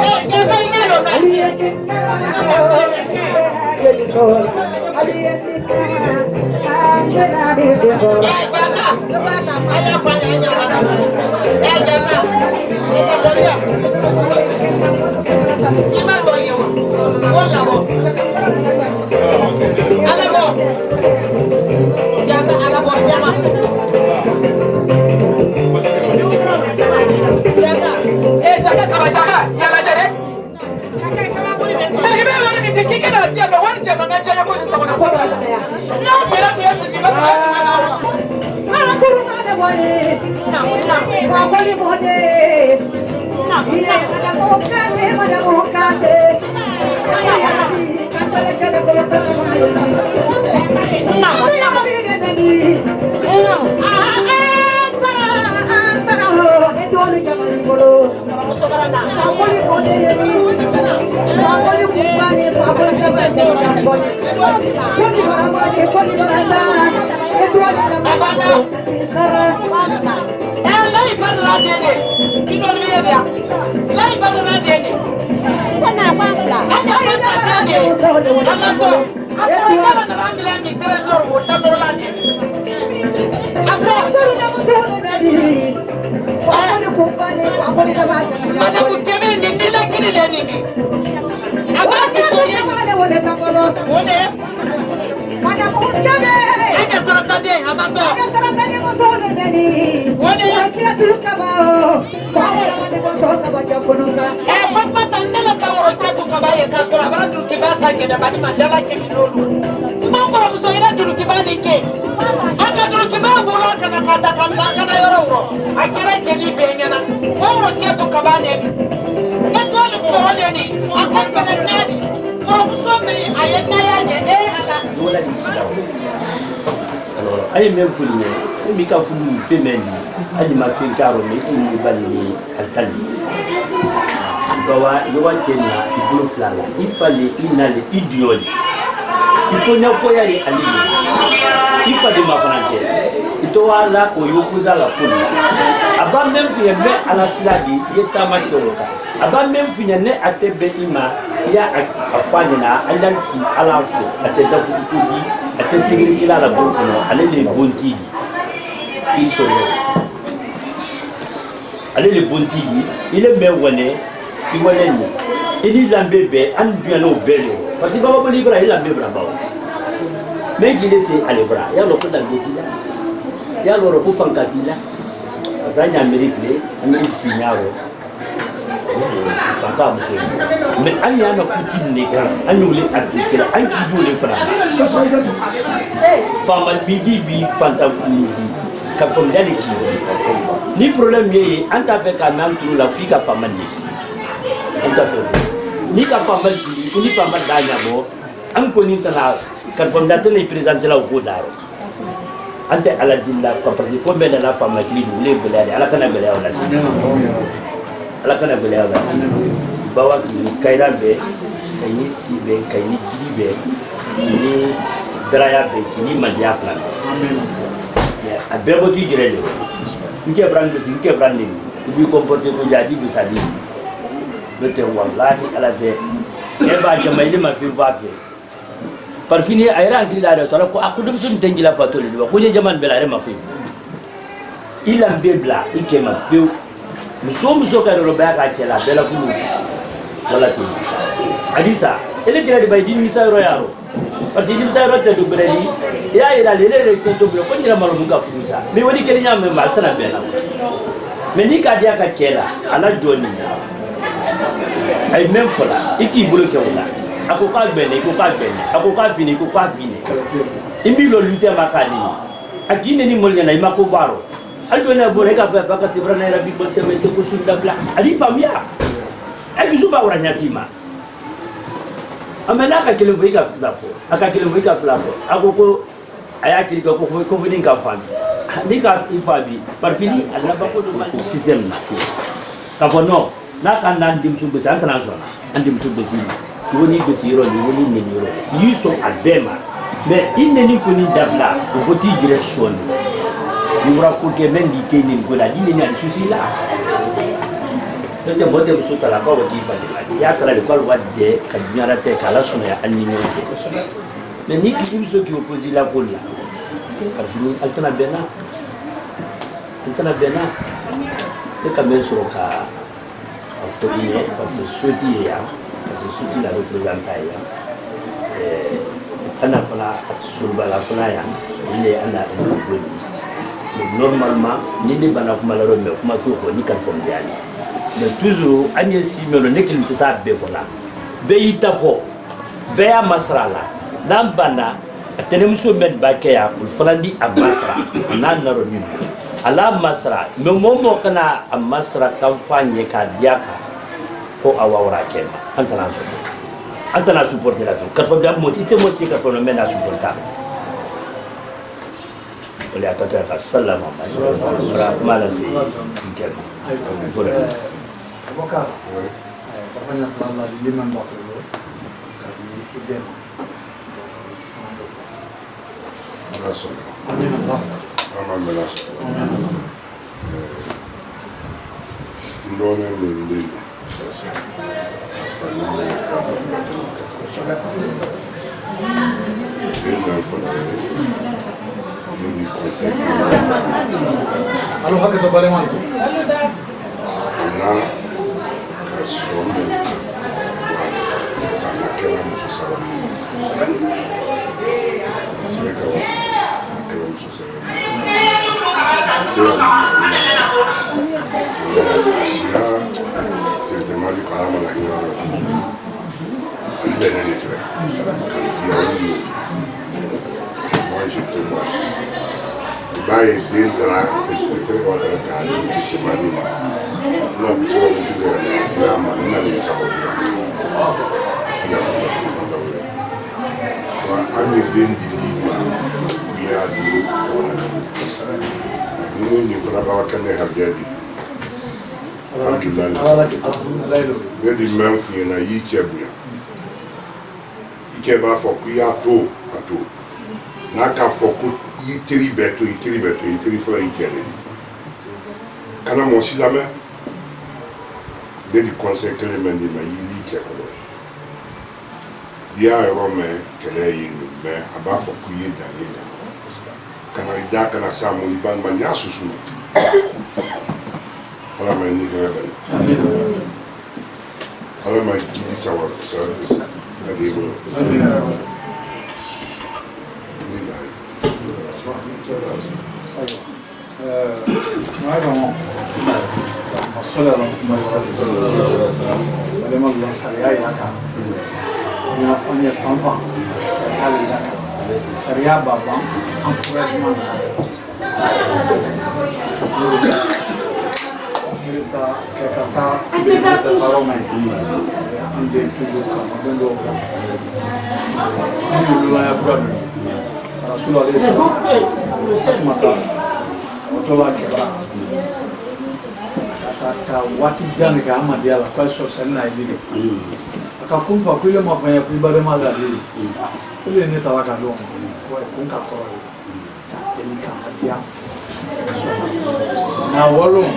Aye même fouline, mais quand vous faites même, aye ma fille caro mais il n'est pas ni altali. Bawa, il y a quelqu'un qui peut faire là. Il fallait inhaler, idioler. Il connaît foyer aller. Il fallait ma volonté. Il doit là pour y opposer la police. Avant même finir à la slagi, il est à ma coloca. Avant même finir à te béima, il y a à Fanina, à l'Alci, à la fois, à te Daboudi, à te sécurité à la bourre, allez les bons ils sont là. Allez les bons il est meilleur, il va l'aimer. Il est l'ambébé, un bien au bel. Parce que Baba Libra, il a l'ambébé là-bas. Mais il est allé bras, il y a le coup d'un bétila. Il y a le repos fancatila. Parce qu'il y a un mérite, un mérite signal. Mais il y a un coutume négro, un nouvel appliqué, un qui joue les frères. Femme midi, bi, fanta midi, quand on a l'équipe. Ni problème, il y a un fait qu'un an tout la pique à femme midi. Ni qu'à femme midi, ni femme d'Agnabo, un connu quand on a tenu présenté là au bout d'arbre. Ante ala dilla parce que comme la femme qui nous les belé ala kana belé ala si ala kana belé ala si bawa ki kaira be kayni si be kayni kiri be ni draya be ni mandia flan ya abebo ti jirele nke brand be nke brand ni bi comporter ko jadi bi sadi bete wallahi ala de e ba jamaile ma fi va fi par fini ayra antri la restaurant ko akudum sun tenjila fatoli do ko je jaman belare ma fi ilam bebla ikema fi muso muso ka ro ba ka kela bela fulu wala ti hadisa ele kira de baydi misa ro yaro parce que misa ro te do breli ya ira le le te to ko ndira maro muga fusa me woni kele nyame ma tana bela me ni ka dia ka kela ala joni ay même fola iki bulo ke wala ako ka bene ko ka bene ako ka fini ko ka fini imbi lo lutte makali akine ni molnya na imako baro aldo na bore ka fa ka sibra na rabi bolte mete ko sunda bla ali famia ay zuba ora nyasima amana ka kile vika flafo aka kile vika flafo ako ko ayaki ko ko ko vini ka fami ni ka ifabi par fini ala ba ko do système na ka bono na kan dan dim sumbe san kana so andim sumbe sini woni be siro ni woni ni niro yiso adema mais ineni ko ni dabla so goti direction ni wura ko ke mendi ke ni ko la ni ni susi la donc mo de muso tala ko wadi fa de ya tala le ko wadde ka dunyara te kala suna ya anni ne mais ni ki muso ki opposer la ko la par fini altana bena altana bena de ka men so ka fo ine parce que soti ya parce que soti la représenter ya eh ana fala surba la fala ya il est ana normalement ni ne bana kuma la romé kuma ko ko ni kan fon biani mais toujours anye si melo ne qu'il sa be fola be yita fo be ya masrala nan bana atene muso men ba ke ya ul falandi a masra nan na romi ala masra me momo kana a masra kan fanye ka diaka ko awawra ken antana so antana supporter la vie karfo bi amoti te mo si karfo no men a supporter oleh atau tak salam apa malah si mungkin boleh Abubakar pertanyaan lama di lima waktu itu kami iden Rasul amin Allah amin Rasul ndone ndende Ini konsep. Halo hak itu bagaimana? Karena kasume sana kela muso salam ini. Saya kawan kela muso salam. Tuh, Asia terutama di kalangan lagi ada yang itu ya. Moi je te vois. Baye dintra c'est c'est quoi ta ka ni te mali ma. Na bicho ni de ya ma na ni sa ko. Ya fa fa da we. Wa ami din di ni ma. Ya du. Ni ni ko la ba ka ne ha dia di. Alhamdulillah. Alhamdulillah. Ne di men fu na yi ke buya. Ike ba fo ku ya to ato. Na ka fo ku itiri beto itiri beto itiri fo ikele di kana mo si la me de di consacrer men di ma yili ke ko dia ro me kele yini me aba fo ku ye da ye da kana ida kana sa mo ban ban ya susu ala me ni gele ben amen ala ma gidi sawa sa sa de mo amen Bueno, masalah ada masalah saya ya kan. Ini apa fanfa saya ya kan. Saya bapa encouragement. Kita kata kita baru main. Ande tujuh kamu dan dua. Ini dulu ya bro. Rasulullah sallallahu mata otola kebra kata wati jani ka amadia la kwa so senna idile akakumfa kule mafanya kuibare mazali kule ni talaka ndo kwa kunka kwa telika hatia na walo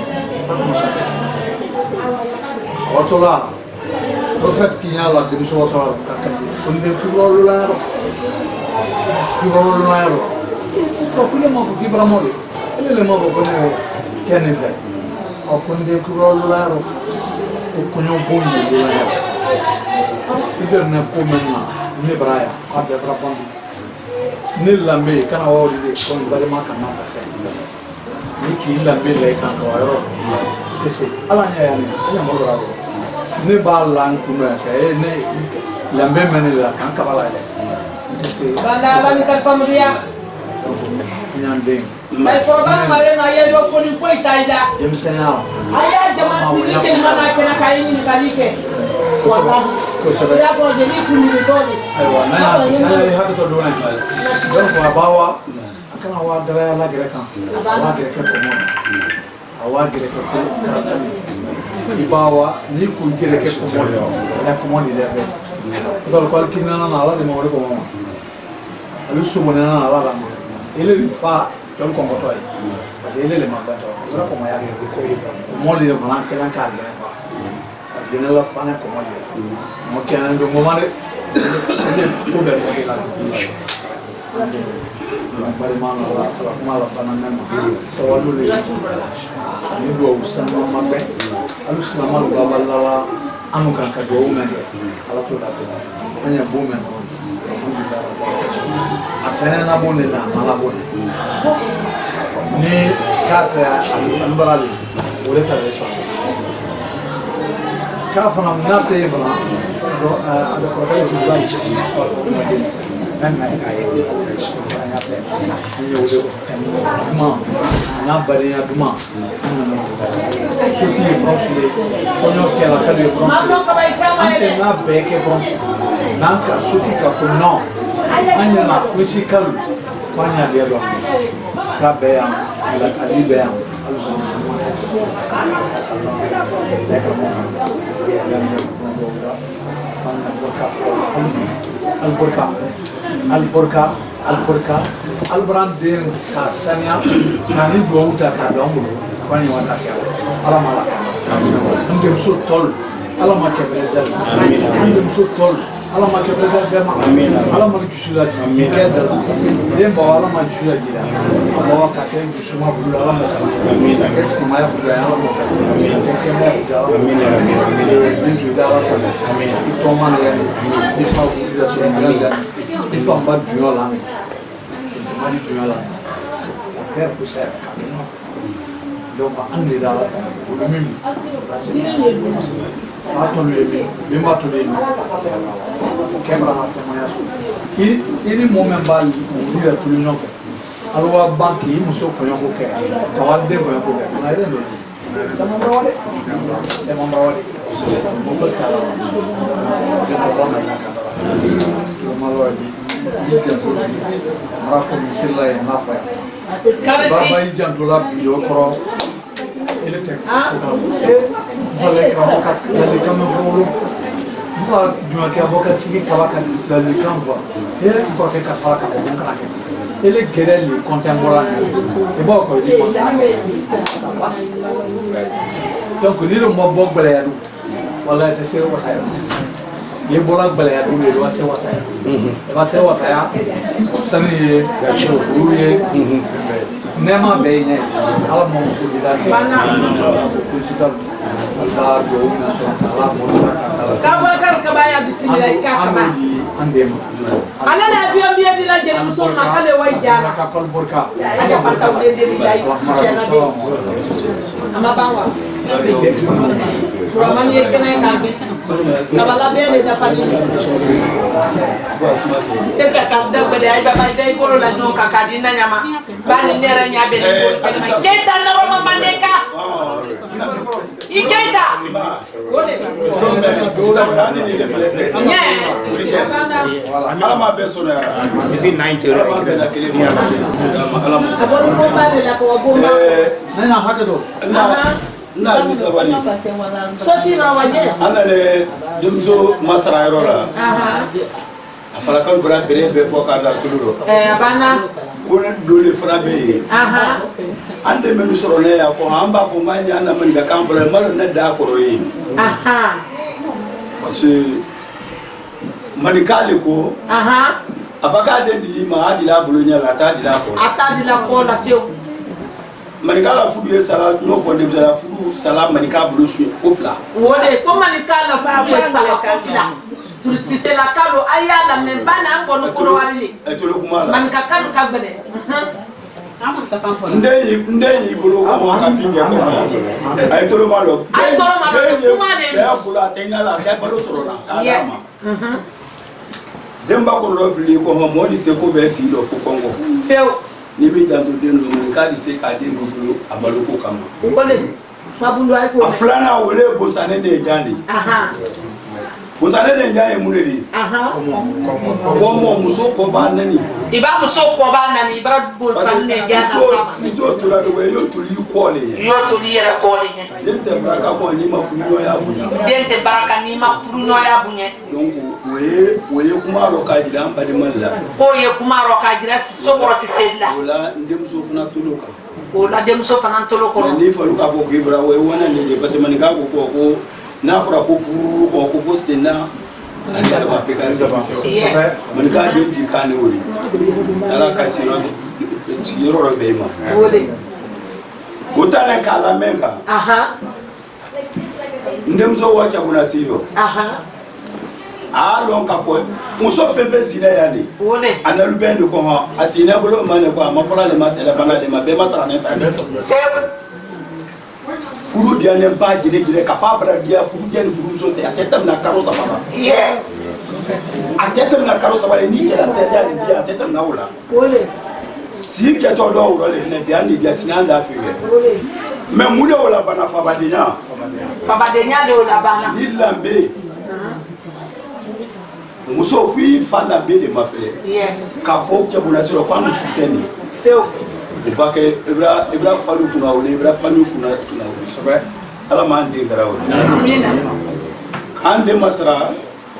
otola prophet kinyala dimso otola kakasi kunde tulo la Kibra Laro. So kule mambo kibra mole. Ile mambo kone kene fe. Okunde Kibra Laro. Okunyo bondi Laro. Ider na pomena ne braya. Kabe brapandi. Ne lambe kana wao ile kon bale maka maka se. Niki lambe le kan ko ero. Tese alanya yani anya mo bravo. Ne ba lan kuno se ne lambe menela kan kabala ile. Banda bani karpamudia. Nyandeng. Mai korban mare na ye do poni foi taida. Yemsena. Aya jama sini ke mana kana kai ni kalike. Wallahi. Ko sabe. Ya so je ni kuni ni doli. Aiwa na ya na ya haka to dona. Don ko bawa akana wa dara la gere kan. Wa gere ka ko mo. Awa gere ka ko karata ni. Ibawa ni ku gere ka ko mo. Ya ko mo ni debe. Dol ko kinana na ala de mo ko mo. Alu sumo na ala la. Ele fa don ko ngoto ai. Parce ele le mamba to. Sura ko ma ya ge ko yi. Mo le ma na kala ka ge ko. viene la fane come dire. Ma che hanno un momento come perché la la parimana la la mala banana so wadu le ni do usama mabe alu sama lu baballa anu kan ka do umene ala to da anya bume atene na bone na mala bone ni katra albarali ore ta le so ka fana nate bana do ada ko dai si vai nan na kai duma na bari na duma suti bronze kono che la cade bronze ante na beke bronze nanka suti ka kono anya na physical kwanya dia do ka be am la ali be am al burka al burka al burka al branding kasanya nani do uta ka do mo kwani wata ka ala mala ndem so tol ala ma ke be dal ndem so tol ala ma ke be dal be ma ala ma kisula si ke dal dem ba ala ma kisula gira ala ka ke kisuma bu ala ma ka amin ke sima ya bu ala ma ka amin ke ke ma bu ala amin amin amin bi da ala ka amin ki to ma ne amin ki fa bu da se amin ki fa ba du ala amin mari du ala ter ku se ka donc andi da ala ko min fatto le mi matto le kembra matto ma yaso il il moment bal di la tout le nom allora banchi muso ko yongo ke kawadde ko yongo ke na ile ndo sama brawale sama brawale ko foska la de problema na ka malo di mara fo mi sella e na fa baba i janto la yo koro ele tek fallait que l'avocat, les caméras, une fois que l'avocat s'est cavaca dans le camp, et il faut que cavaca au bon craquet. Et les guerres, les contemporains, et bon, quoi, ils disent donc, il dit le mot bon balayadou, voilà, c'est sûr, ça y est. Les bolak balayadou, les lois, c'est ça. Et va c'est ça, ça n'est pas chaud, oui. Nema bene, ala mo kudida ke. Principal, ala do na so ala mo ala. Kaba kar kabaya bismillah kaba. Andem. Ala na biyo biyo dila jere muso makale way jara. Ka kol borka. Aga pata ude de dai sujana de. Ama bawa. Ramani ekene kabe. Kabala bele da fadi. Teka kabda bele ay baba dai boro la no kakadi na nyama. Bani nera nyabe ni boro kema. Keta na romo mandeka. Iketa. Gode. Alama beso na depuis ninety euro ikida kile ni alama abon ko pale la ko bomba nana hakato na na misabani soti na waje ana le demzo masara yoro la aha afala kan bra bere be fo ka da tuluro eh abana ko dole fra be aha ande menu soro ne ya ko amba ko ngani ana mani ga kan bra mal na da ko royi aha parce que manikale ko aha abaka de lima adila bulunya la ta dila ko ata dila ko la sio manikala fudu ye sala no fo dem sala fudu sala manika bulu su ko fla wole ko manikala fudu ye sala ko fla tur si c'est la kalo aya la membana ko no ko wali e to lo kuma la manika kalo ka bene ndey ndey bulu ko ka pinge ko ay to lo malo ay to lo malo kuma de ya bula tena la ka balo soro na alama mhm demba ko lo fili ko ho modi se ko be si do fu kongo feo ni mi dan do den do mun ka di se ka den do bulu abalo ko kama ngole mabundu ay ko aflana wole bo sane de jandi aha bo sane de njaye munedi aha ko mo muso ko ba nani iba muso ko ba nani iba bo sane jana sama to to la do yo to li ko le yo to li era ko le dente baraka ko ni ma funo ya bunya dente baraka ni ma funo ya bunya donc we we kuma ro ka jira am bade man la ko ye kuma ro ka jira so ko si sedla wala ndem so funa toloka o la dem so fana tolo ko ni fa lu ka fo ke bra we wona ni de parce man ka ko ko n'a fɔra ko furu ko ko fo senna ani ala ma peka se man ka den di kan wori ala ka sino ti yoro be ma o ta ne kala menga aha ndem zo wa ka buna siro aha a lon ka fo muso fembe sina ya ni analu ben ko ha asina bolo mane ko ma fara le ma tele bana le ma be ma tara ne ta furu dia ne ba jide jide ka fa bra dia furu dia ni furu so te atetam na karo sabara yeah atetam na karo sabara ni ke la te dia ni dia atetam na wala ole si ke to do wala ne dia ni dia sinanda fiwe me mule wala bana fa badenya fa badenya de wala bana ilambe muso fi fa la be de ma fele yeah ka fo ke buna siro kwa mu suteni seo il que Ibra Ibra falu kuna wole Ibra falu kuna kuna wole sobe ala ma ande gara wole amina ande masra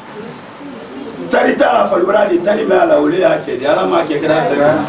tarita ala falu bra di tari me ala wole ya ke ala ma ke gara tari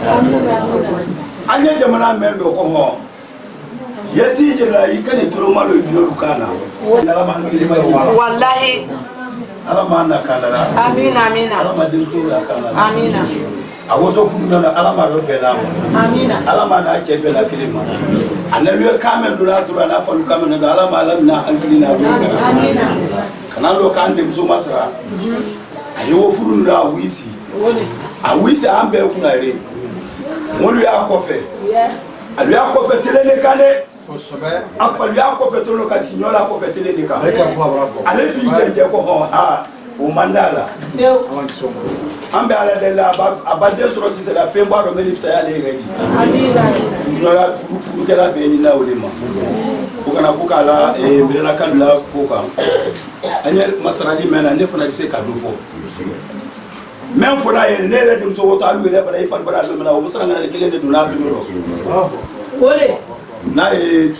anye jamana me do ko ho yesi jira ikani turo malo dino kana ala ma ande wallahi ala ma na kana amina amina ala ma dim so kana amina awoto funu na alama ro bela amina alama na ke bela kilima analu kamen dura tura na falu kamen na alama alam na angilina dura amina kana lo kan dem so masra ayo funu na wisi a wisi ambe kuna re molu ya kofe alu ya kofe tele ne kale afalu ya kofe tolo ka sinyola kofe tele ne ka ale bi je ko ho ha o mandala ambe ala de la abade soro si c'est la fin boire me lipsa ya le ready amina inola furu furu kala be ni na olema ko kana ko kala e mbela kala ko ka anya masarali mena ne fona se kado fo même fona ye ne re dum so woto alu re bara ifal bara alu mena o musanga na kele de duna bi no ole na e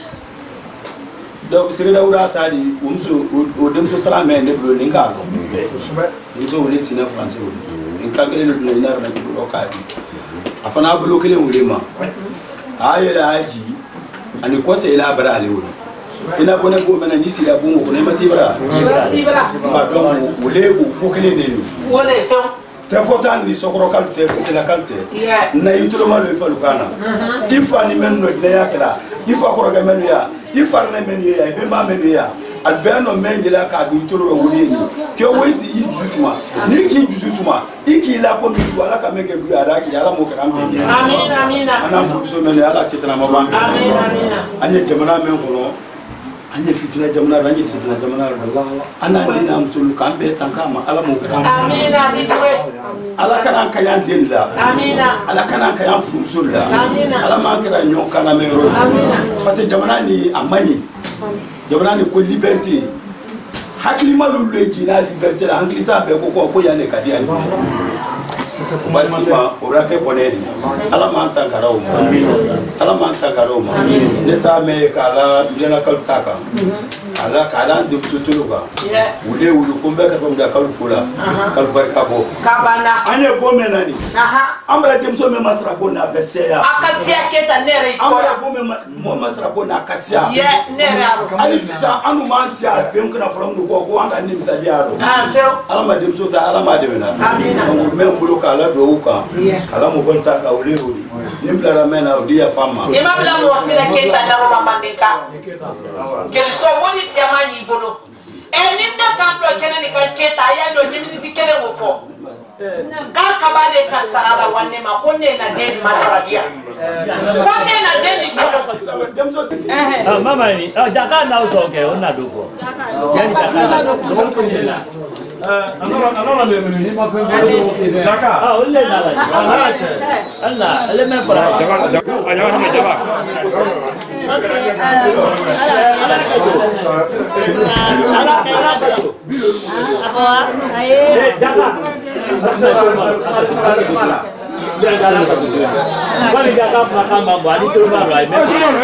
donc sire da ura tadi o muso o dem so sala me ne blo ni ka ko so wole sina français in kagele no dina ina na ko kadi afana blo kele ngulema ayela haji ani ko se ila bara ale woni ina ko ne ko mena ni sila bungo ko ne masibra masibra ba don wole ko kele ne ni wole to te fotan ni sokoro kalte c'est la kalte na yitulo malo ifa lukana ifa ni menno ne yakala ifa ko ga menu ya ifa ne menu ya be ma menu ya albeno menjela ka du yitulo wuli ni ke wesi yi jusuma ni ki jusuma iki la ko mi wala ka meke du ara ki ala mo kram be amin amin ana fu so menu ala sitana ma ban amin amin anye jamana men ko anye fitina jamana anye fitina jamana Allah ana dina musulu kan be tankama ala mo kram amin amin ala kana kayan dilla amina ala kana kayan fumsulla amina ala ma kira nyon kana mero amina parce que jamana ni amani jamana ni ko liberté hakili malu leji na liberté la anglita be ko ko ya ne kadi ali basi ma orake bonedi ala ma tankara o ala ma tankara o ne ta me kala dina kaltaka ala kala dum sutuluga wule wulu kumbe ka famda kalfula kalbarka bo kabana anye bomenani aha amra dem so me masra bona beseya akasia keta nere ko amra bome mo masra bona akasia ye nere ali bisa anu mansia bem kana from ko ko anga nim sabiaro ah ala ma dem so ta ala ma dem na amina mo me mbulo kala do uka kala mo bonta ka wule wuli nimbla mena odia fama imabla mo sile keta na ro mandika kele so woni siamani bolo eninda kanto kene ni keta ya ndo nyimini fikele wofo ka kabale ka sarala wanne ma konne na den masarabia konne na den so ah mama ni ah jaka na uso ke ona doko yani jaka do ko ni la ah anora anora le ni ma fe jaka ah ulle na la Allah le me para jaka jaka ajana me jaka ala kera to ako ay jaka Wali jaga makamba mbali tu baru ay.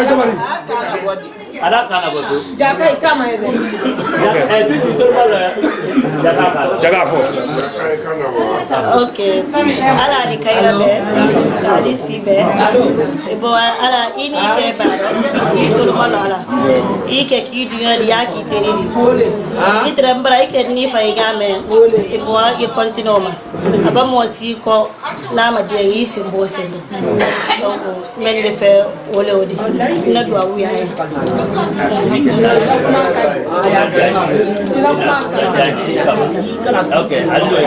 Ada kana botu. Jaga ikama ebe. Eh tu tu tu baru. Jaga jaga fo. Okay. Ala ni kaira be ali sibe ebo ala ini ke ba i to mo ala i ke ki dunya ya ki tere di i trembra i ke ni fa igame ebo i continue ma aba mo si ko na ma de yi simbo sendo donc men le fe wole odi na do awu ya okay allo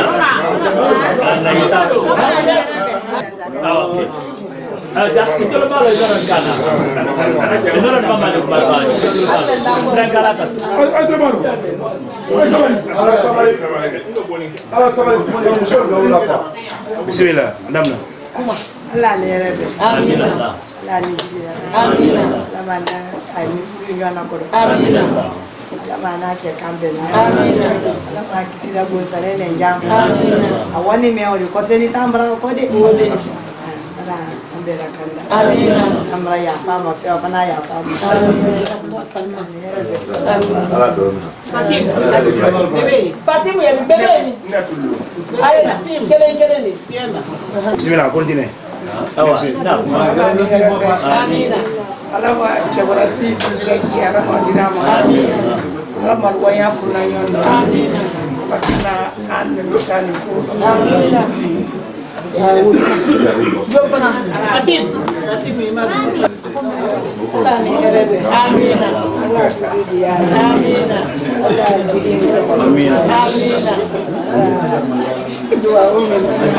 ah okay ah já que eu malo eu não cana eu não não malo malo não cala tá ai trabalho oi trabalho ala trabalho ala trabalho bismillah andamna Allah ne rebe amin la ni amin la bana ai ni fu ngana ko amin la bana ke kambela amin la ma kisira go sare ne njam amin awani me ori ko seni tambra ko de ode ala ambela kanda amin amra ya fama fe bana ya fama amin mo salma ala do Fatim, bébé, Fatim ya bébé ni. Ayena, kele kele ni. Bismillah, continue. awa amina ala wa chabara si tindira ki ara ma dina ma amina ala ma wa ya kuna yondo amina pakina an misali ko amina Jopana, Fatim, Fatim imam. ala ni herebe amina ala shukudi ya amina ala bidin sa amina amina dua umi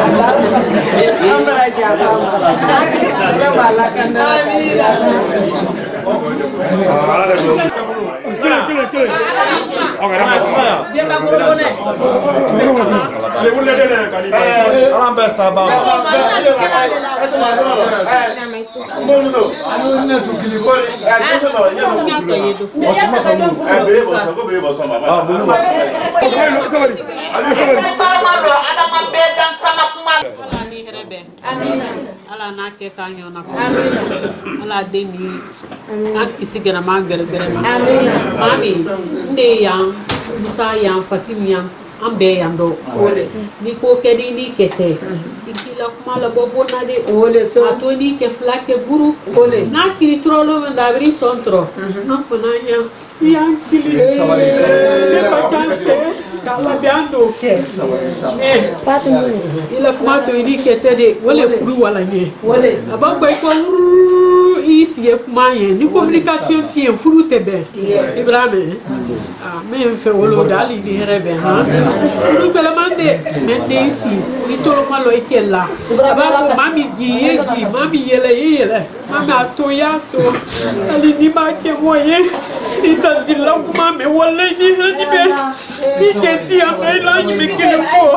amra jaba ala bala kanda amina ala de kile kile kile oke rama Dia tak boleh. le wulle de le kali ala be saba Mondo, anu ne tu kili kori, a tu no, ya no tu. A be bo so, be bo so mama. Ah, bunu. Sorry. Ali sorry. Ada mambedan sama kumal. Ni herebe. Amina. Ala na ke kanyo na ko. Amina. Ala demi. An kisi gana ma gere gere ma. Amina. Mami, nde yang, Musa yang, Fatim yang, ambe yang do. Ole. Ni ko kedi ni kete. Ikila kuma la bobo na de ole fe ato ni ke flake buru ole na kiri trolo na abri sontro na ponanya ya kili e vacanze kala biando ke eh Fatima ila kuma to ni kete de ole furu wala nye ole abagba ko isi e kuma ye ni communication ti en furu tebe Ibrahim ah me fe wolo dali ni rebe ha ni bele mande mendensi ni tolo malo ikela aba fo mami giye gi mami yele yele mami atoya to ali ni ma ke moye itandi la kuma me wole ni ni be fi ke ti amai la ni me ke fo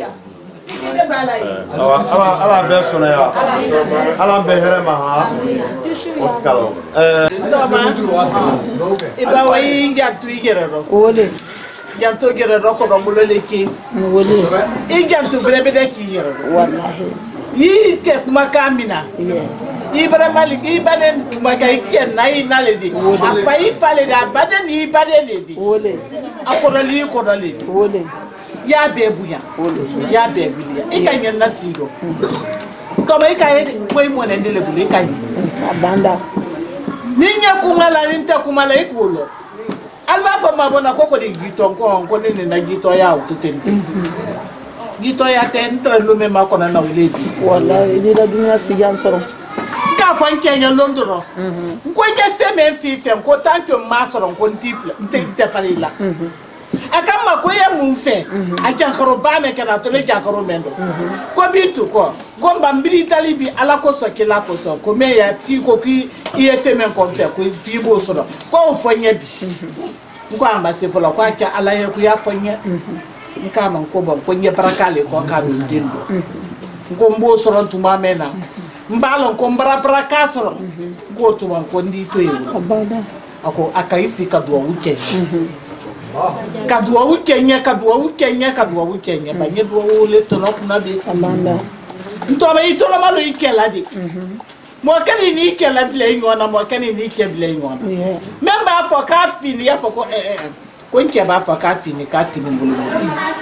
ala ala ala be sona ya ala be here ma ha o kalo eh toma iba wai ya tu igere ro ole ya to gere ro ko do mulele ki ole i ya tu brebe de ki gere wallahi yi te kuma kamina yes ibra mali gi baden kuma kai ken na yi na ledi afa yi fale da baden yi baden ledi ole akoro li ko do ledi ole ya bebuya ya bebuya e kan yan nasido to mai kai koy mo ne ndele bule kan abanda ninya kuma la nta kuma la ikulo alba fa mabona koko de gito ko ko ne na gito ya ututenti gito ya tentra lume makona na ulebi wallahi ni da dunya sijan soro ka fa nkenya londoro ko je feme fi fe ko tanto ma soro ko ntifle nte falila akama ko ye mun fe akan kharo ba me kana to le jakaro mendo ko bintu ko ko mbambiri talibi ala ko so kila ko so ko me ya fi ko ki ye feme ko fe ko fi bo so ko fo nya bi ko amba se fo la ko aka ala ye ku ya fo nya nka man ko bon ko nya barakale ko ka do dindo ko mbo so ron tuma mena mbalo ko mbara baraka so ron ko tuma ko ndi to yewu ako akaisi ka do wuke kadua wukenya kadua wukenya kadua wukenya banye do wole to no kuna be amanda nto ba ito la malo ikela di mo kani ni ikela bile nyona mo kani ni ikela bile nyona memba fo ka fini ya fo ko eh eh ko nke ba fo ka fini ka fini mbulu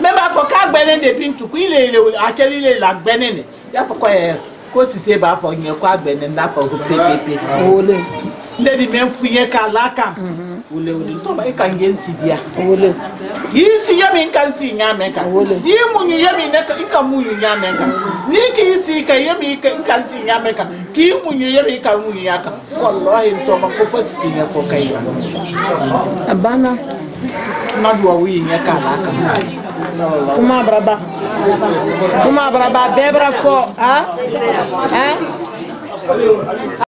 même ba fo ka gbene de pintu ku ile ile akeli ile la gbene ne ya fo ko e ko si se ba fo yen ko agbene nda fo ko pepepe ole nde di men fuye ka laka ole ole to ba e kan gen si dia ole yi si ya min kan si nya men ka yi munyu ya min ne ka ka munyu nya men ka ni ki si ka ya mi kan si nya men ka ki munyu ya mi ka munyu ya ka wallahi to ma ko fo si nya fo kai abana madwa wi nya ka laka kuma braba kuma braba bebra fo ha ha